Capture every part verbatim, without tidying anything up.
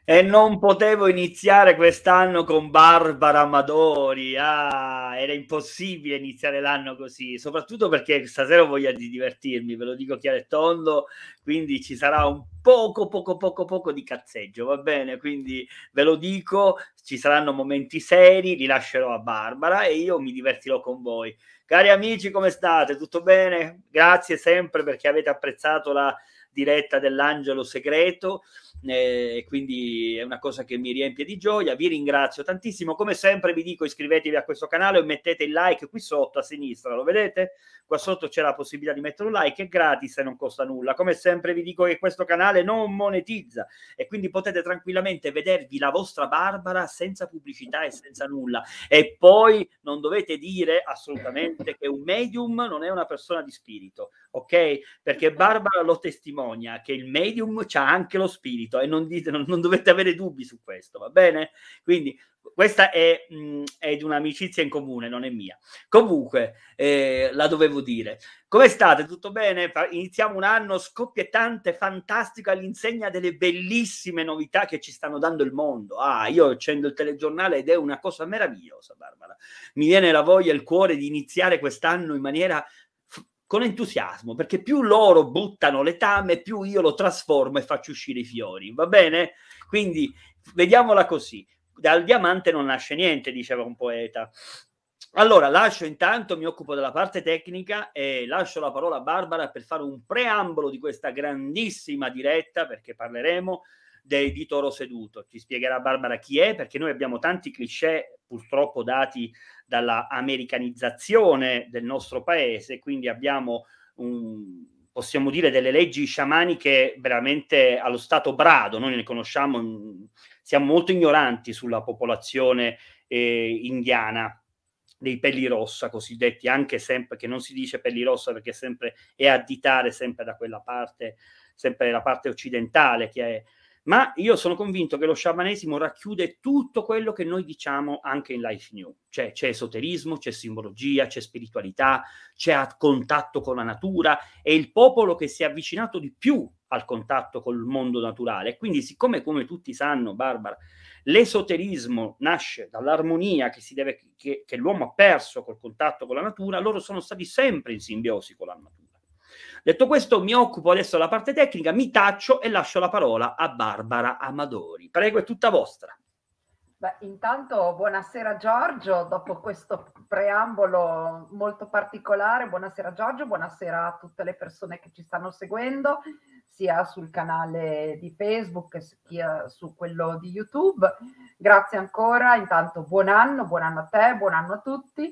E non potevo iniziare quest'anno con Barbara Amadori. Ah, era impossibile iniziare l'anno così, soprattutto perché stasera ho voglia di divertirmi, ve lo dico chiaro e tondo, quindi ci sarà un poco, poco, poco, poco di cazzeggio, va bene? Quindi ve lo dico, ci saranno momenti seri, li lascerò a Barbara e io mi divertirò con voi. Cari amici, come state? Tutto bene? Grazie sempre perché avete apprezzato la diretta dell'Angelo Segreto. Eh, quindi è una cosa che mi riempie di gioia. Vi ringrazio tantissimo, come sempre vi dico iscrivetevi a questo canale e mettete il like qui sotto a sinistra, lo vedete? Qua sotto c'è la possibilità di mettere un like, è gratis e non costa nulla. Come sempre vi dico che questo canale non monetizza e quindi potete tranquillamente vedervi la vostra Barbara senza pubblicità e senza nulla, e poi non dovete dire assolutamente che un medium non è una persona di spirito, ok? Perché Barbara lo testimonia che il medium c'ha anche lo spirito e non, dite, non, non dovete avere dubbi su questo, va bene? Quindi questa è, mh, è di un'amicizia in comune, non è mia. Comunque, eh, la dovevo dire. Come state? Tutto bene? Iniziamo un anno scoppiettante, fantastico, all'insegna delle bellissime novità che ci stanno dando il mondo. Ah, io accendo il telegiornale ed è una cosa meravigliosa, Barbara. Mi viene la voglia e il cuore di iniziare quest'anno in maniera con entusiasmo, perché più loro buttano letame, più io lo trasformo e faccio uscire i fiori, va bene? Quindi vediamola così. Dal diamante non nasce niente, diceva un poeta. Allora, lascio intanto, mi occupo della parte tecnica e lascio la parola a Barbara per fare un preambolo di questa grandissima diretta, perché parleremo de, di Toro Seduto. Ci spiegherà Barbara chi è, perché noi abbiamo tanti cliché purtroppo dati dalla americanizzazione del nostro paese, quindi abbiamo un, possiamo dire delle leggi sciamaniche veramente allo stato brado, noi ne conosciamo, siamo molto ignoranti sulla popolazione eh, indiana dei pellirossa cosiddetti, anche sempre che non si dice pellirossa perché sempre è additare sempre da quella parte, sempre la parte occidentale che è. Ma io sono convinto che lo sciamanesimo racchiude tutto quello che noi diciamo anche in Life New, cioè c'è esoterismo, c'è simbologia, c'è spiritualità, c'è contatto con la natura, è il popolo che si è avvicinato di più al contatto col mondo naturale. Quindi siccome, come tutti sanno, Barbara, l'esoterismo nasce dall'armonia che, si deve, che, che l'uomo ha perso col contatto con la natura, loro sono stati sempre in simbiosi con la natura. Detto questo, mi occupo adesso della parte tecnica, mi taccio e lascio la parola a Barbara Amadori. Prego, è tutta vostra. Beh, intanto buonasera Giorgio, dopo questo preambolo molto particolare, buonasera Giorgio, buonasera a tutte le persone che ci stanno seguendo, sia sul canale di Facebook sia su quello di YouTube. Grazie ancora, intanto buon anno, buon anno a te, buon anno a tutti.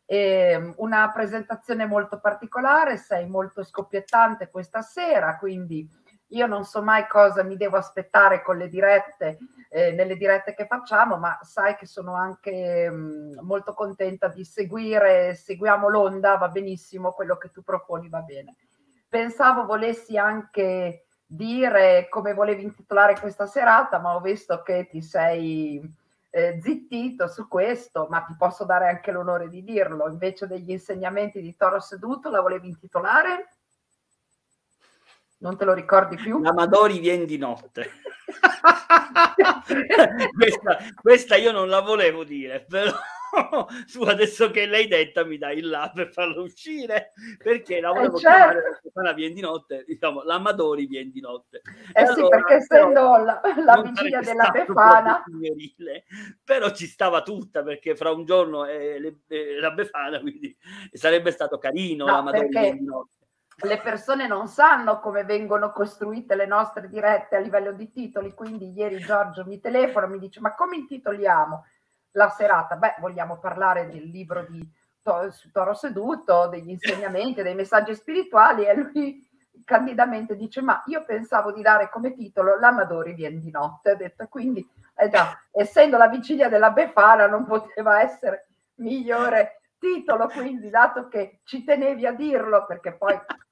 E una presentazione molto particolare, sei molto scoppiettante questa sera, quindi io non so mai cosa mi devo aspettare con le dirette, eh, nelle dirette che facciamo, ma sai che sono anche mh, molto contenta di seguire, seguiamo l'onda, va benissimo, quello che tu proponi va bene. Pensavo volessi anche dire come volevi intitolare questa serata, ma ho visto che ti sei eh, zittito su questo, ma ti posso dare anche l'onore di dirlo. Invece degli insegnamenti di Toro Seduto la volevi intitolare? Non te lo ricordi più? L'Amadori viene di notte. questa, questa io non la volevo dire, però su adesso che l'hai detta mi dai il là per farlo uscire, perché la volevo eh, certo. chiamare viene di notte, diciamo l'Amadori viene di notte. Eh allora, sì, perché essendo la, la vigilia della Befana, però ci stava tutta, perché fra un giorno è, è la Befana, quindi sarebbe stato carino no, l'Amadori viene di notte. Le persone non sanno come vengono costruite le nostre dirette a livello di titoli, quindi ieri Giorgio mi telefona, mi dice ma come intitoliamo la serata? Beh, vogliamo parlare del libro di su Toro Seduto, degli insegnamenti, dei messaggi spirituali, e lui candidamente dice ma io pensavo di dare come titolo L'Amadori viene di notte. Ha detto, quindi eh già, essendo la vigilia della Befana non poteva essere migliore titolo, quindi dato che ci tenevi a dirlo, perché poi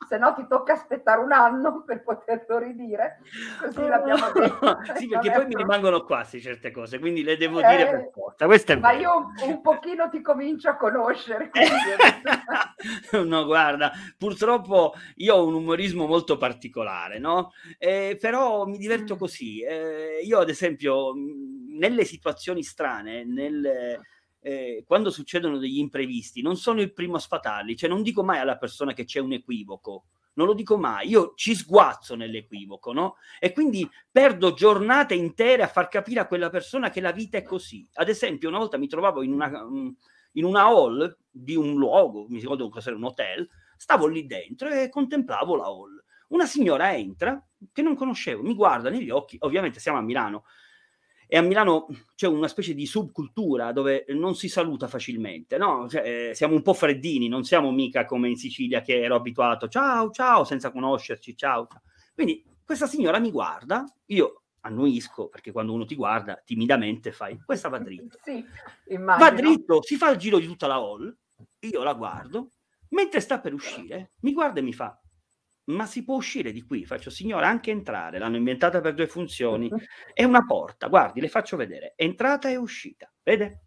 se no ti tocca aspettare un anno per poterlo ridire, così l'abbiamo detto. Sì, perché poi mi rimangono qua sì, certe cose, quindi le devo eh, dire per forza. Questo è ma vero. io un, un pochino ti comincio a conoscere. No, guarda, purtroppo io ho un umorismo molto particolare, no? Eh, però mi diverto così. Eh, io, ad esempio, nelle situazioni strane, nel, eh, quando succedono degli imprevisti, non sono il primo a sfatarli, cioè non dico mai alla persona che c'è un equivoco. Non lo dico mai, io ci sguazzo nell'equivoco, no? E quindi perdo giornate intere a far capire a quella persona che la vita è così. Ad esempio, una volta mi trovavo in una, in una hall di un luogo, mi ricordo cos'era, un hotel, stavo lì dentro e contemplavo la hall. Una signora entra, che non conoscevo, mi guarda negli occhi, ovviamente siamo a Milano, e a Milano c'è una specie di subcultura dove non si saluta facilmente, no? Cioè, siamo un po' freddini, non siamo mica come in Sicilia che ero abituato, ciao, ciao, senza conoscerci, ciao, ciao. Quindi questa signora mi guarda, io annuisco, perché quando uno ti guarda timidamente fai, questa va dritto. Sì, va dritto, si fa il giro di tutta la hall, io la guardo, mentre sta per uscire, mi guarda e mi fa, ma si può uscire di qui? Faccio, signora, anche entrare, l'hanno inventata per due funzioni, è una porta, guardi, le faccio vedere, entrata e uscita, vede?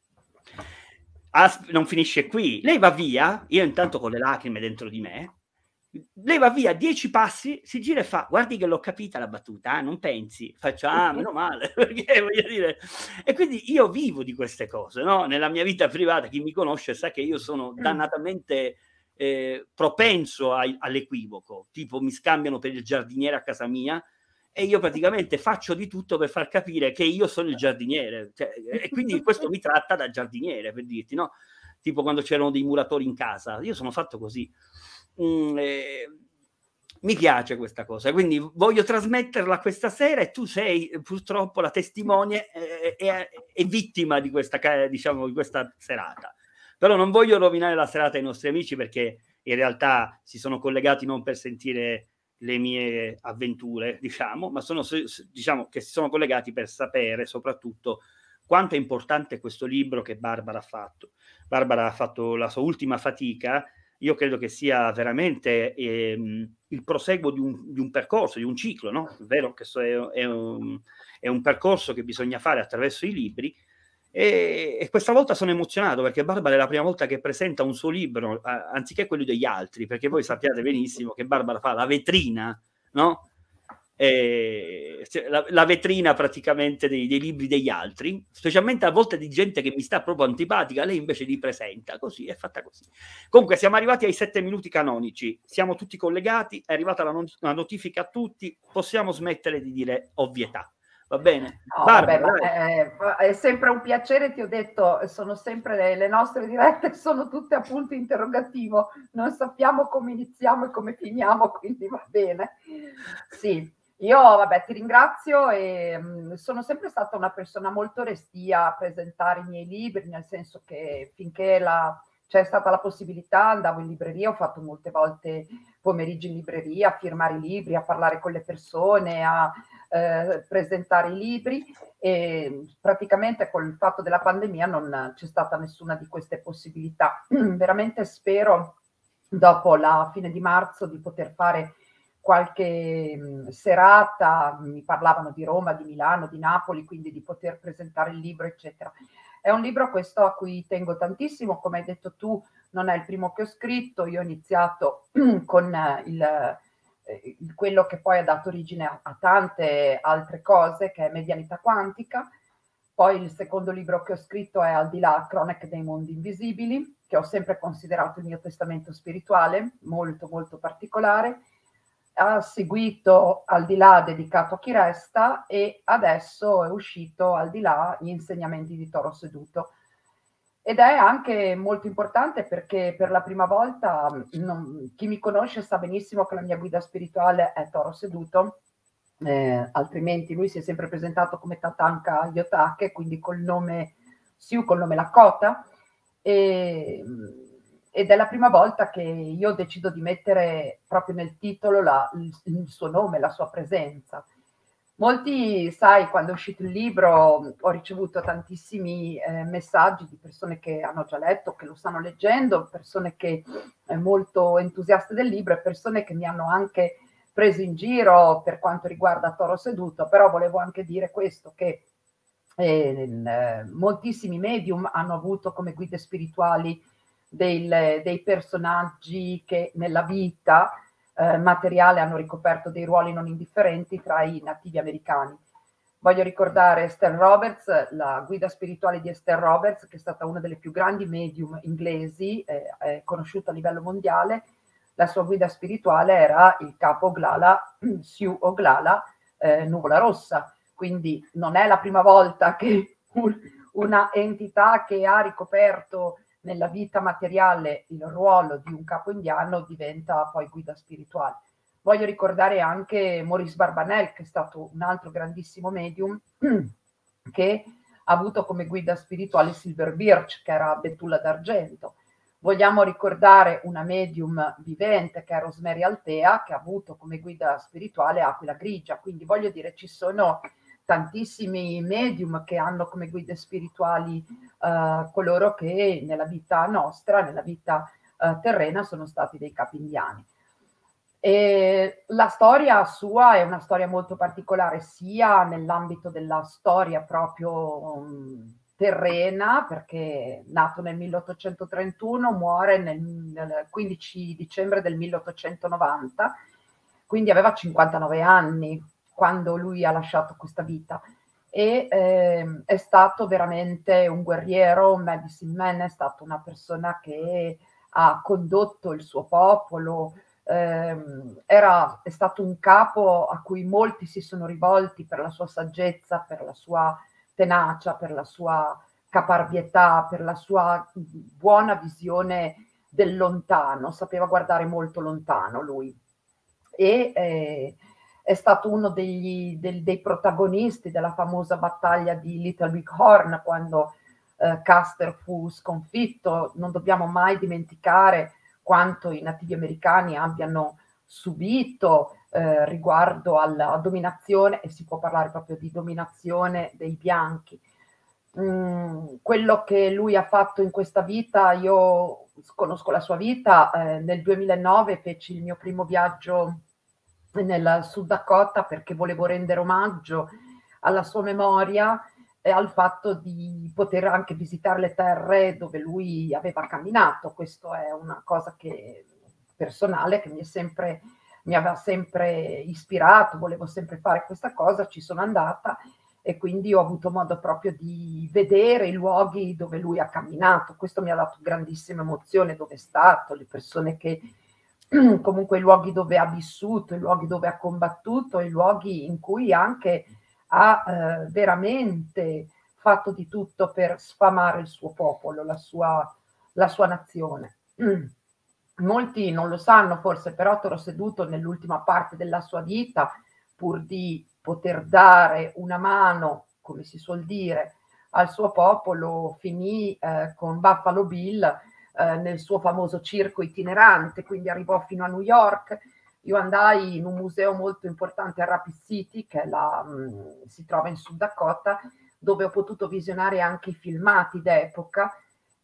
As- non finisce qui, lei va via, io intanto con le lacrime dentro di me, lei va via dieci passi, si gira e fa, guardi che l'ho capita la battuta, eh? Non pensi? Faccio, ah, meno male, perché voglio dire... E quindi io vivo di queste cose, no? Nella mia vita privata, chi mi conosce sa che io sono dannatamente... Eh, propenso ai, all'equivoco, tipo mi scambiano per il giardiniere a casa mia e io praticamente faccio di tutto per far capire che io sono il giardiniere, cioè, e quindi questo mi tratta da giardiniere, per dirti, no? Tipo quando c'erano dei muratori in casa, io sono fatto così. Mm, eh, mi piace questa cosa, quindi voglio trasmetterla questa sera e tu sei purtroppo la testimone e, e, e vittima di questa, diciamo, di questa serata. Però non voglio rovinare la serata ai nostri amici perché in realtà si sono collegati non per sentire le mie avventure, diciamo, ma sono, diciamo, che si sono collegati per sapere soprattutto quanto è importante questo libro che Barbara ha fatto. Barbara ha fatto la sua ultima fatica, io credo che sia veramente ehm, il proseguo di un, di un percorso, di un ciclo, no? È vero che è, è, un, è un percorso che bisogna fare attraverso i libri, e, e questa volta sono emozionato perché Barbara è la prima volta che presenta un suo libro, eh, anziché quello degli altri, perché voi sappiate benissimo che Barbara fa la vetrina, no? Eh, la, la vetrina praticamente dei, dei libri degli altri, specialmente a volte di gente che mi sta proprio antipatica, lei invece li presenta, così è fatta così. Comunque siamo arrivati ai sette minuti canonici, siamo tutti collegati, è arrivata la, not- la notifica a tutti, possiamo smettere di dire ovvietà. Va bene? No, Barbara, vabbè, ma è, è sempre un piacere, ti ho detto, sono sempre le, le nostre dirette, sono tutte a punto interrogativo, non sappiamo come iniziamo e come finiamo, quindi va bene. Sì, io vabbè ti ringrazio e mh, sono sempre stata una persona molto restia a presentare i miei libri, nel senso che finché la, c'è stata la possibilità andavo in libreria, ho fatto molte volte pomeriggi in libreria, a firmare i libri, a parlare con le persone, a eh, presentare i libri e praticamente col fatto della pandemia non c'è stata nessuna di queste possibilità. Veramente spero dopo la fine di marzo di poter fare qualche mh, serata, mi parlavano di Roma, di Milano, di Napoli, quindi di poter presentare il libro, eccetera. È un libro questo a cui tengo tantissimo, come hai detto tu, non è il primo che ho scritto, io ho iniziato con il, eh, quello che poi ha dato origine a, a tante altre cose, che è Medianità Quantica. Poi il secondo libro che ho scritto è Al di là, Cronache dei mondi invisibili, che ho sempre considerato il mio testamento spirituale, molto molto particolare. Ha seguito Al di là, dedicato a chi resta, e adesso è uscito Al di là, gli insegnamenti di Toro Seduto. Ed è anche molto importante perché per la prima volta, non, chi mi conosce sa benissimo che la mia guida spirituale è Toro Seduto, eh, altrimenti lui si è sempre presentato come Tatanka Yotake, quindi col nome Siu, col nome Lakota, e, ed è la prima volta che io decido di mettere proprio nel titolo la, il, il suo nome, la sua presenza. Molti, sai, quando è uscito il libro ho ricevuto tantissimi eh, messaggi di persone che hanno già letto, che lo stanno leggendo, persone che eh, molto entusiaste del libro e persone che mi hanno anche preso in giro per quanto riguarda Toro Seduto, però volevo anche dire questo, che eh, eh, moltissimi medium hanno avuto come guide spirituali del, dei personaggi che nella vita eh, materiale hanno ricoperto dei ruoli non indifferenti tra i nativi americani. Voglio ricordare Esther Roberts, la guida spirituale di Esther Roberts, che è stata una delle più grandi medium inglesi, eh, eh, conosciuta a livello mondiale. La sua guida spirituale era il capo Oglala, Sioux Oglala, eh, Nuvola Rossa. Quindi non è la prima volta che un, una entità che ha ricoperto nella vita materiale il ruolo di un capo indiano diventa poi guida spirituale. Voglio ricordare anche Maurice Barbanel, che è stato un altro grandissimo medium, che ha avuto come guida spirituale Silver Birch, che era Betulla d'Argento. Vogliamo ricordare una medium vivente che è Rosemary Altea, che ha avuto come guida spirituale Aquila Grigia. Quindi voglio dire, ci sono tantissimi medium che hanno come guide spirituali uh, coloro che nella vita nostra, nella vita uh, terrena, sono stati dei capi indiani. E la storia sua è una storia molto particolare, sia nell'ambito della storia proprio um, terrena, perché nato nel milleottocentotrentuno, muore nel, nel quindici dicembre del milleottocentonovanta, quindi aveva cinquantanove anni quando lui ha lasciato questa vita, e eh, è stato veramente un guerriero, un medicine man, è stato una persona che ha condotto il suo popolo, eh, era, è stato un capo a cui molti si sono rivolti per la sua saggezza, per la sua tenacia, per la sua caparbietà, per la sua buona visione del lontano, sapeva guardare molto lontano lui. E eh, è stato uno degli, del, dei protagonisti della famosa battaglia di Little Big Horn, quando eh, Custer fu sconfitto. Non dobbiamo mai dimenticare quanto i nativi americani abbiano subito eh, riguardo alla dominazione, e si può parlare proprio di dominazione dei bianchi. Mm, quello che lui ha fatto in questa vita, io conosco la sua vita, eh, nel duemilanove feci il mio primo viaggio nel Sud Dakota perché volevo rendere omaggio alla sua memoria e al fatto di poter anche visitare le terre dove lui aveva camminato. Questo è una cosa che, personale, che mi è sempre, mi aveva sempre ispirato, volevo sempre fare questa cosa, ci sono andata e quindi ho avuto modo proprio di vedere i luoghi dove lui ha camminato. Questo mi ha dato grandissima emozione, dove è stato, le persone che, comunque i luoghi dove ha vissuto, i luoghi dove ha combattuto, i luoghi in cui anche ha eh, veramente fatto di tutto per sfamare il suo popolo, la sua, la sua nazione. Molti non lo sanno forse, però Toro Seduto nell'ultima parte della sua vita, pur di poter dare una mano, come si suol dire, al suo popolo, finì eh, con Buffalo Bill eh, nel suo famoso circo itinerante, quindi arrivò fino a New York. Io andai in un museo molto importante a Rapid City, che è la, mh, si trova in Sud Dakota, dove ho potuto visionare anche i filmati d'epoca,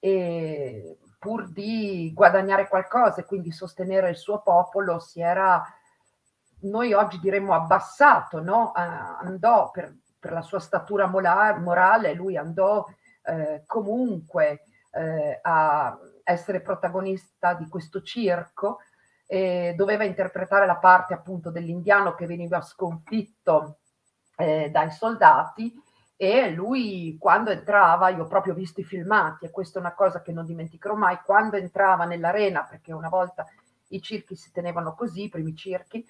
e pur di guadagnare qualcosa e quindi sostenere il suo popolo, si era, noi oggi diremmo, abbassato, no? Uh, andò per, per la sua statura morale, lui andò eh, comunque eh, a essere protagonista di questo circo, e doveva interpretare la parte appunto dell'indiano che veniva sconfitto eh, dai soldati, e lui quando entrava, io ho proprio visto i filmati e questa è una cosa che non dimenticherò mai, quando entrava nell'arena, perché una volta i circhi si tenevano così, i primi circhi,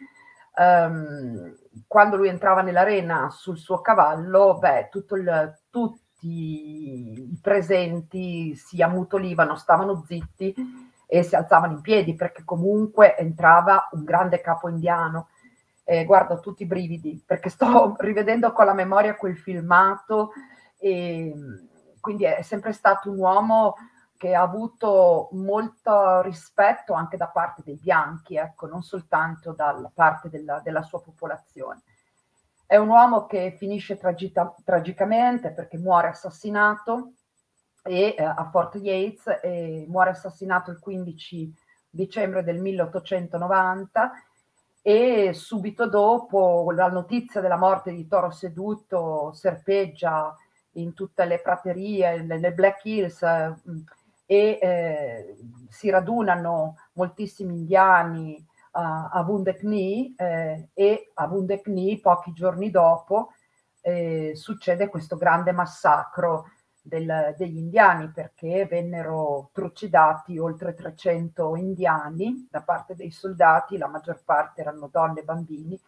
Um, quando lui entrava nell'arena sul suo cavallo, beh, tutto il, tutti i presenti si ammutolivano, stavano zitti e si alzavano in piedi, perché comunque entrava un grande capo indiano. Eh, guardo tutti i brividi, perché sto rivedendo con la memoria quel filmato, e quindi è sempre stato un uomo che ha avuto molto rispetto anche da parte dei bianchi, ecco, non soltanto dalla parte della, della sua popolazione. È un uomo che finisce tragica, tragicamente perché muore assassinato e, eh, a Fort Yates, e muore assassinato il quindici dicembre del milleottocentonovanta, e subito dopo la notizia della morte di Toro Seduto serpeggia in tutte le praterie, nelle Black Hills, eh, e eh, si radunano moltissimi indiani a, a Wounded Knee, eh, e a Wounded Knee pochi giorni dopo eh, succede questo grande massacro del, degli indiani, perché vennero trucidati oltre trecento indiani da parte dei soldati, la maggior parte erano donne e bambini,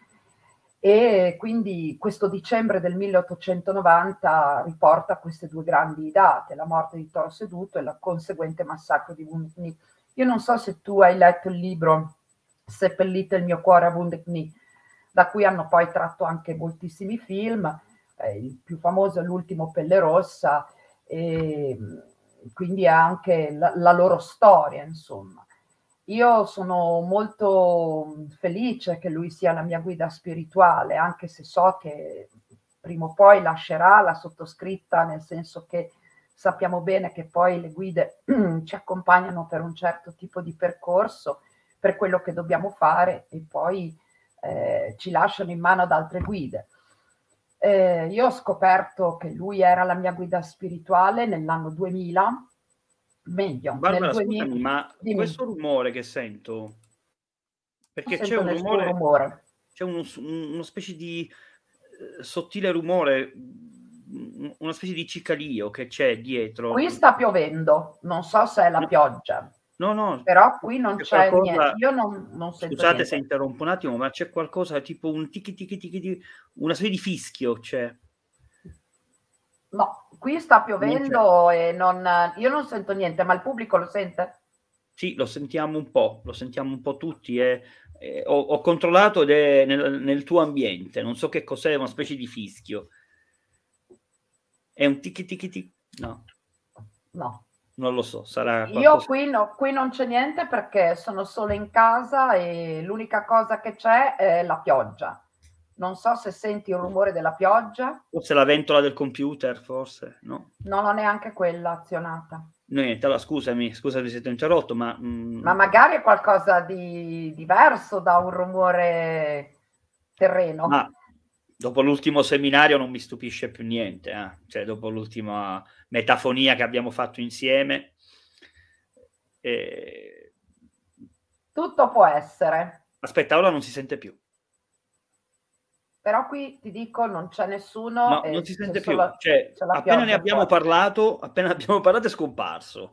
e quindi questo dicembre del milleottocentonovanta riporta queste due grandi date, la morte di Toro Seduto e il conseguente massacro di Wounded Knee. Io non so se tu hai letto il libro Seppellite il mio cuore a Wounded Knee, da cui hanno poi tratto anche moltissimi film, eh, il più famoso è L'ultimo Pelle Rossa, e quindi è anche la, la loro storia, insomma. Io sono molto felice che lui sia la mia guida spirituale, anche se so che prima o poi lascerà la sottoscritta, nel senso che sappiamo bene che poi le guide ci accompagnano per un certo tipo di percorso, per quello che dobbiamo fare, e poi eh, ci lasciano in mano ad altre guide. Eh, io ho scoperto che lui era la mia guida spirituale nell'anno duemila, meglio, Barbara, nel duemila. scusami, ma Dimmi. questo rumore che sento, perché c'è un rumore, rumore, c'è uno, una specie di eh, sottile rumore, una specie di cicalio che c'è dietro. Qui sta piovendo, non so se è la no, pioggia, no, no, però qui non c'è, c'è qualcosa, niente, io non, non sento scusate niente. se interrompo un attimo, ma c'è qualcosa tipo un tichi tichi tichi, una specie di fischio c'è. No, qui sta piovendo non e non, io non sento niente, ma il pubblico lo sente? Sì, lo sentiamo un po', lo sentiamo un po' tutti. E, e ho, ho controllato ed è nel, nel tuo ambiente, non so che cos'è, una specie di fischio. È un tichi tichi tichi? No. No. Non lo so, sarà qualcosa... Io qui, no, qui non c'è niente perché sono solo in casa e l'unica cosa che c'è è la pioggia. Non so se senti il rumore della pioggia. Forse la ventola del computer, forse, no? Non ho neanche quella azionata. Niente, allora scusami, scusami se ti ho interrotto, ma... Mm... Ma magari è qualcosa di diverso da un rumore terreno. Ma dopo l'ultimo seminario non mi stupisce più niente, eh? Cioè dopo l'ultima metafonia che abbiamo fatto insieme... E... Tutto può essere. Aspetta, ora non si sente più. Però qui ti dico non c'è nessuno. No, e non si sente più. solo, cioè, appena ne abbiamo fuori. parlato, appena abbiamo parlato è scomparso.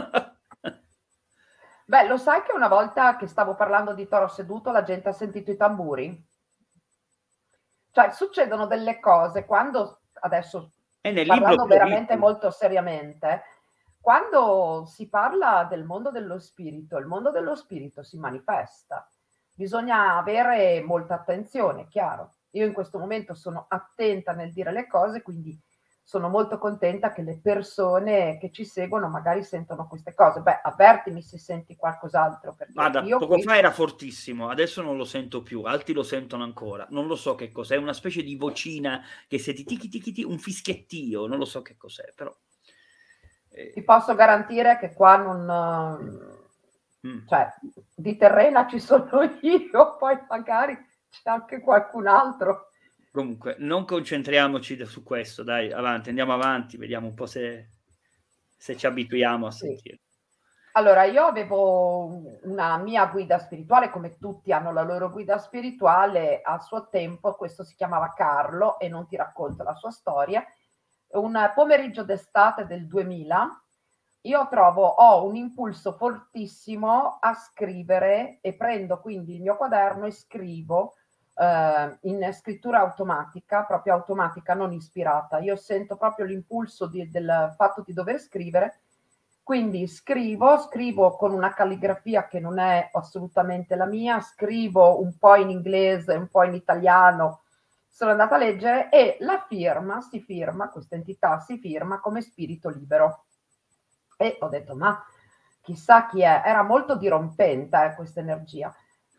Beh, lo sai che una volta che stavo parlando di Toro Seduto la gente ha sentito i tamburi? Cioè, succedono delle cose quando, adesso parlando veramente molto seriamente, quando si parla del mondo dello spirito, il mondo dello spirito si manifesta. Bisogna avere molta attenzione, chiaro. Io in questo momento sono attenta nel dire le cose, quindi sono molto contenta che le persone che ci seguono magari sentono queste cose. Beh, avvertimi se senti qualcos'altro. Guarda, poco qui... fa era fortissimo, adesso non lo sento più, altri lo sentono ancora. Non lo so che cos'è, una specie di vocina che senti tichi tichi tichi, un fischiettio, non lo so che cos'è, però... Eh... Ti posso garantire che qua non... Mm. Cioè, di terrena ci sono io, poi magari c'è anche qualcun altro. Comunque, non concentriamoci su questo, dai, avanti, andiamo avanti, vediamo un po' se, se ci abituiamo a sentire. Sì. Allora, io avevo una mia guida spirituale, come tutti hanno la loro guida spirituale, a suo tempo, questo si chiamava Carlo, e non ti racconto la sua storia. Un pomeriggio d'estate del duemila, io trovo, ho un impulso fortissimo a scrivere, e prendo quindi il mio quaderno e scrivo in scrittura automatica, proprio automatica, non ispirata. Io sento proprio l'impulso di, del fatto di dover scrivere, quindi scrivo, scrivo con una calligrafia che non è assolutamente la mia, scrivo un po' in inglese, un po' in italiano, sono andata a leggere, e la firma, si firma, questa entità si firma come spirito libero. E ho detto, ma chissà chi è, era molto dirompente eh, questa energia.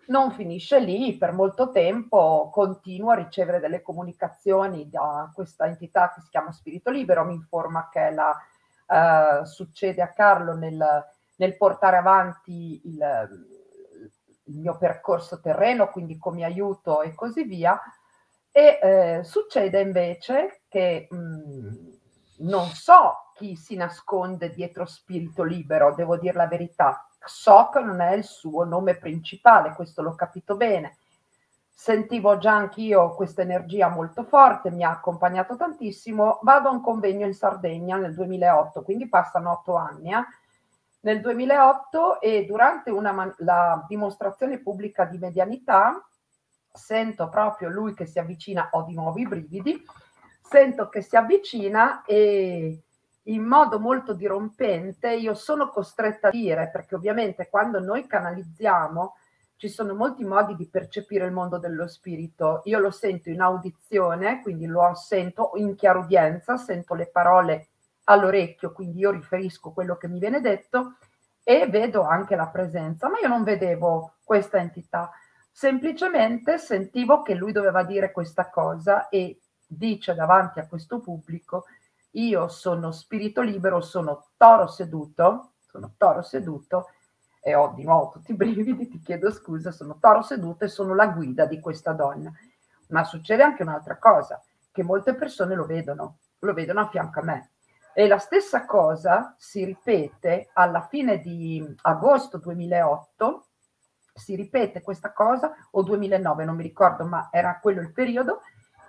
Non finisce lì, per molto tempo continuo a ricevere delle comunicazioni da questa entità che si chiama Spirito Libero, mi informa che la, eh, succede a Carlo nel, nel portare avanti il, il mio percorso terreno, quindi come aiuto e così via. E eh, succede invece che mh, non so chi si nasconde dietro Spirito Libero, devo dire la verità. So che non è il suo nome principale, questo l'ho capito bene. Sentivo già anch'io questa energia molto forte, mi ha accompagnato tantissimo. Vado a un convegno in Sardegna nel duemilaotto, quindi passano otto anni. Eh? Nel duemilaotto, e durante una, la dimostrazione pubblica di medianità sento proprio lui che si avvicina, ho di nuovo i brividi, sento che si avvicina e in modo molto dirompente io sono costretta a dire, perché ovviamente quando noi canalizziamo ci sono molti modi di percepire il mondo dello spirito. Io lo sento in audizione, quindi lo sento in chiarudienza, sento le parole all'orecchio, quindi io riferisco quello che mi viene detto e vedo anche la presenza, ma io non vedevo questa entità, semplicemente sentivo che lui doveva dire questa cosa e dice davanti a questo pubblico: io sono spirito libero, sono toro seduto, sono toro seduto e ho di nuovo tutti i brividi, ti chiedo scusa, sono toro seduto e sono la guida di questa donna. Ma succede anche un'altra cosa, che molte persone lo vedono, lo vedono a fianco a me. E la stessa cosa si ripete alla fine di agosto duemilaotto, si ripete questa cosa, o duemilanove, non mi ricordo, ma era quello il periodo,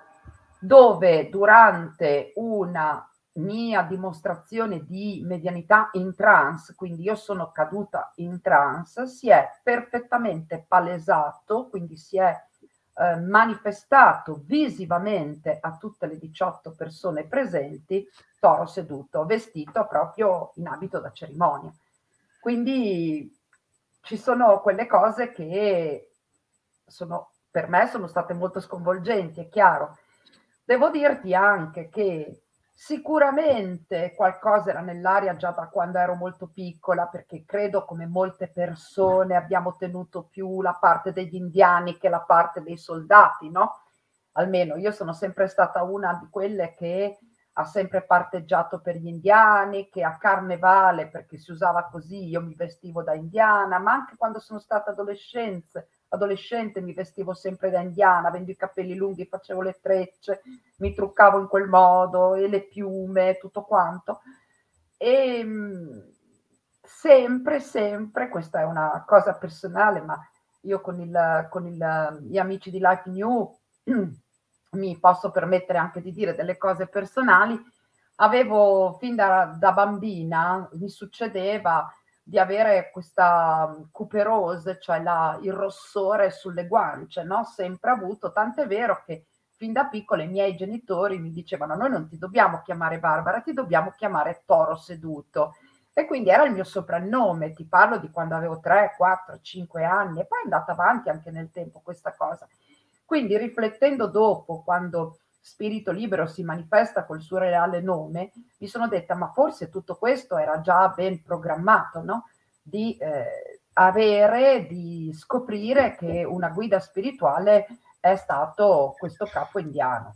dove durante una mia dimostrazione di medianità in trance, quindi io sono caduta in trance, si è perfettamente palesato, quindi si è eh, manifestato visivamente a tutte le diciotto persone presenti, toro seduto, vestito proprio in abito da cerimonia. Quindi ci sono quelle cose che sono, per me sono state molto sconvolgenti, è chiaro. Devo dirti anche che sicuramente qualcosa era nell'aria già da quando ero molto piccola, perché credo, come molte persone, abbiamo tenuto più la parte degli indiani che la parte dei soldati, no? Almeno io sono sempre stata una di quelle che ha sempre parteggiato per gli indiani, che a carnevale, perché si usava così, io mi vestivo da indiana, ma anche quando sono stata adolescente, adolescente mi vestivo sempre da indiana, avendo i capelli lunghi, facevo le trecce, mi truccavo in quel modo, e le piume, tutto quanto. E mh, sempre, sempre, questa è una cosa personale, ma io con, il, con il, gli amici di Life New mi posso permettere anche di dire delle cose personali. Avevo fin da, da bambina, mi succedeva di avere questa cuperose, cioè la, il rossore sulle guance, no? Sempre avuto, tant'è vero che fin da piccola i miei genitori mi dicevano: noi non ti dobbiamo chiamare Barbara, ti dobbiamo chiamare Toro Seduto. E quindi era il mio soprannome, ti parlo di quando avevo tre, quattro, cinque anni, e poi è andata avanti anche nel tempo questa cosa. Quindi riflettendo dopo, quando Spirito Libero si manifesta col suo reale nome, mi sono detta: ma forse tutto questo era già ben programmato, no? Di eh, avere, di scoprire che una guida spirituale è stato questo capo indiano.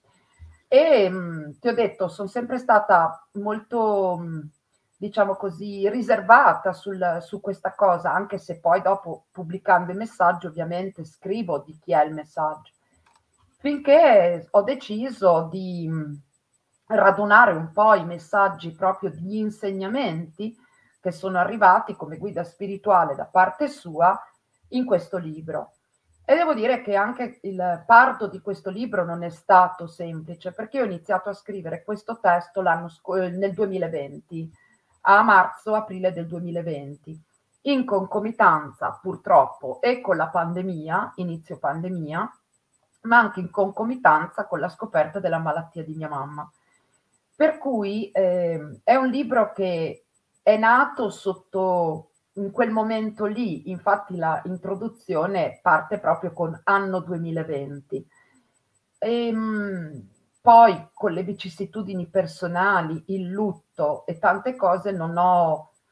E mh, ti ho detto, sono sempre stata molto, mh, diciamo così, riservata sul, su questa cosa, anche se poi dopo, pubblicando i messaggi, ovviamente scrivo di chi è il messaggio. Finché ho deciso di mh, radunare un po' i messaggi proprio di insegnamenti che sono arrivati come guida spirituale da parte sua in questo libro. E devo dire che anche il parto di questo libro non è stato semplice, perché io ho iniziato a scrivere questo testo l'anno sc- nel duemilaventi, a marzo-aprile del duemilaventi, in concomitanza purtroppo e con la pandemia, inizio pandemia, ma anche in concomitanza con la scoperta della malattia di mia mamma. Per cui eh, è un libro che è nato sotto in quel momento lì, infatti la introduzione parte proprio con anno duemilaventi. E, mh, poi con le vicissitudini personali, il lutto e tante cose non ho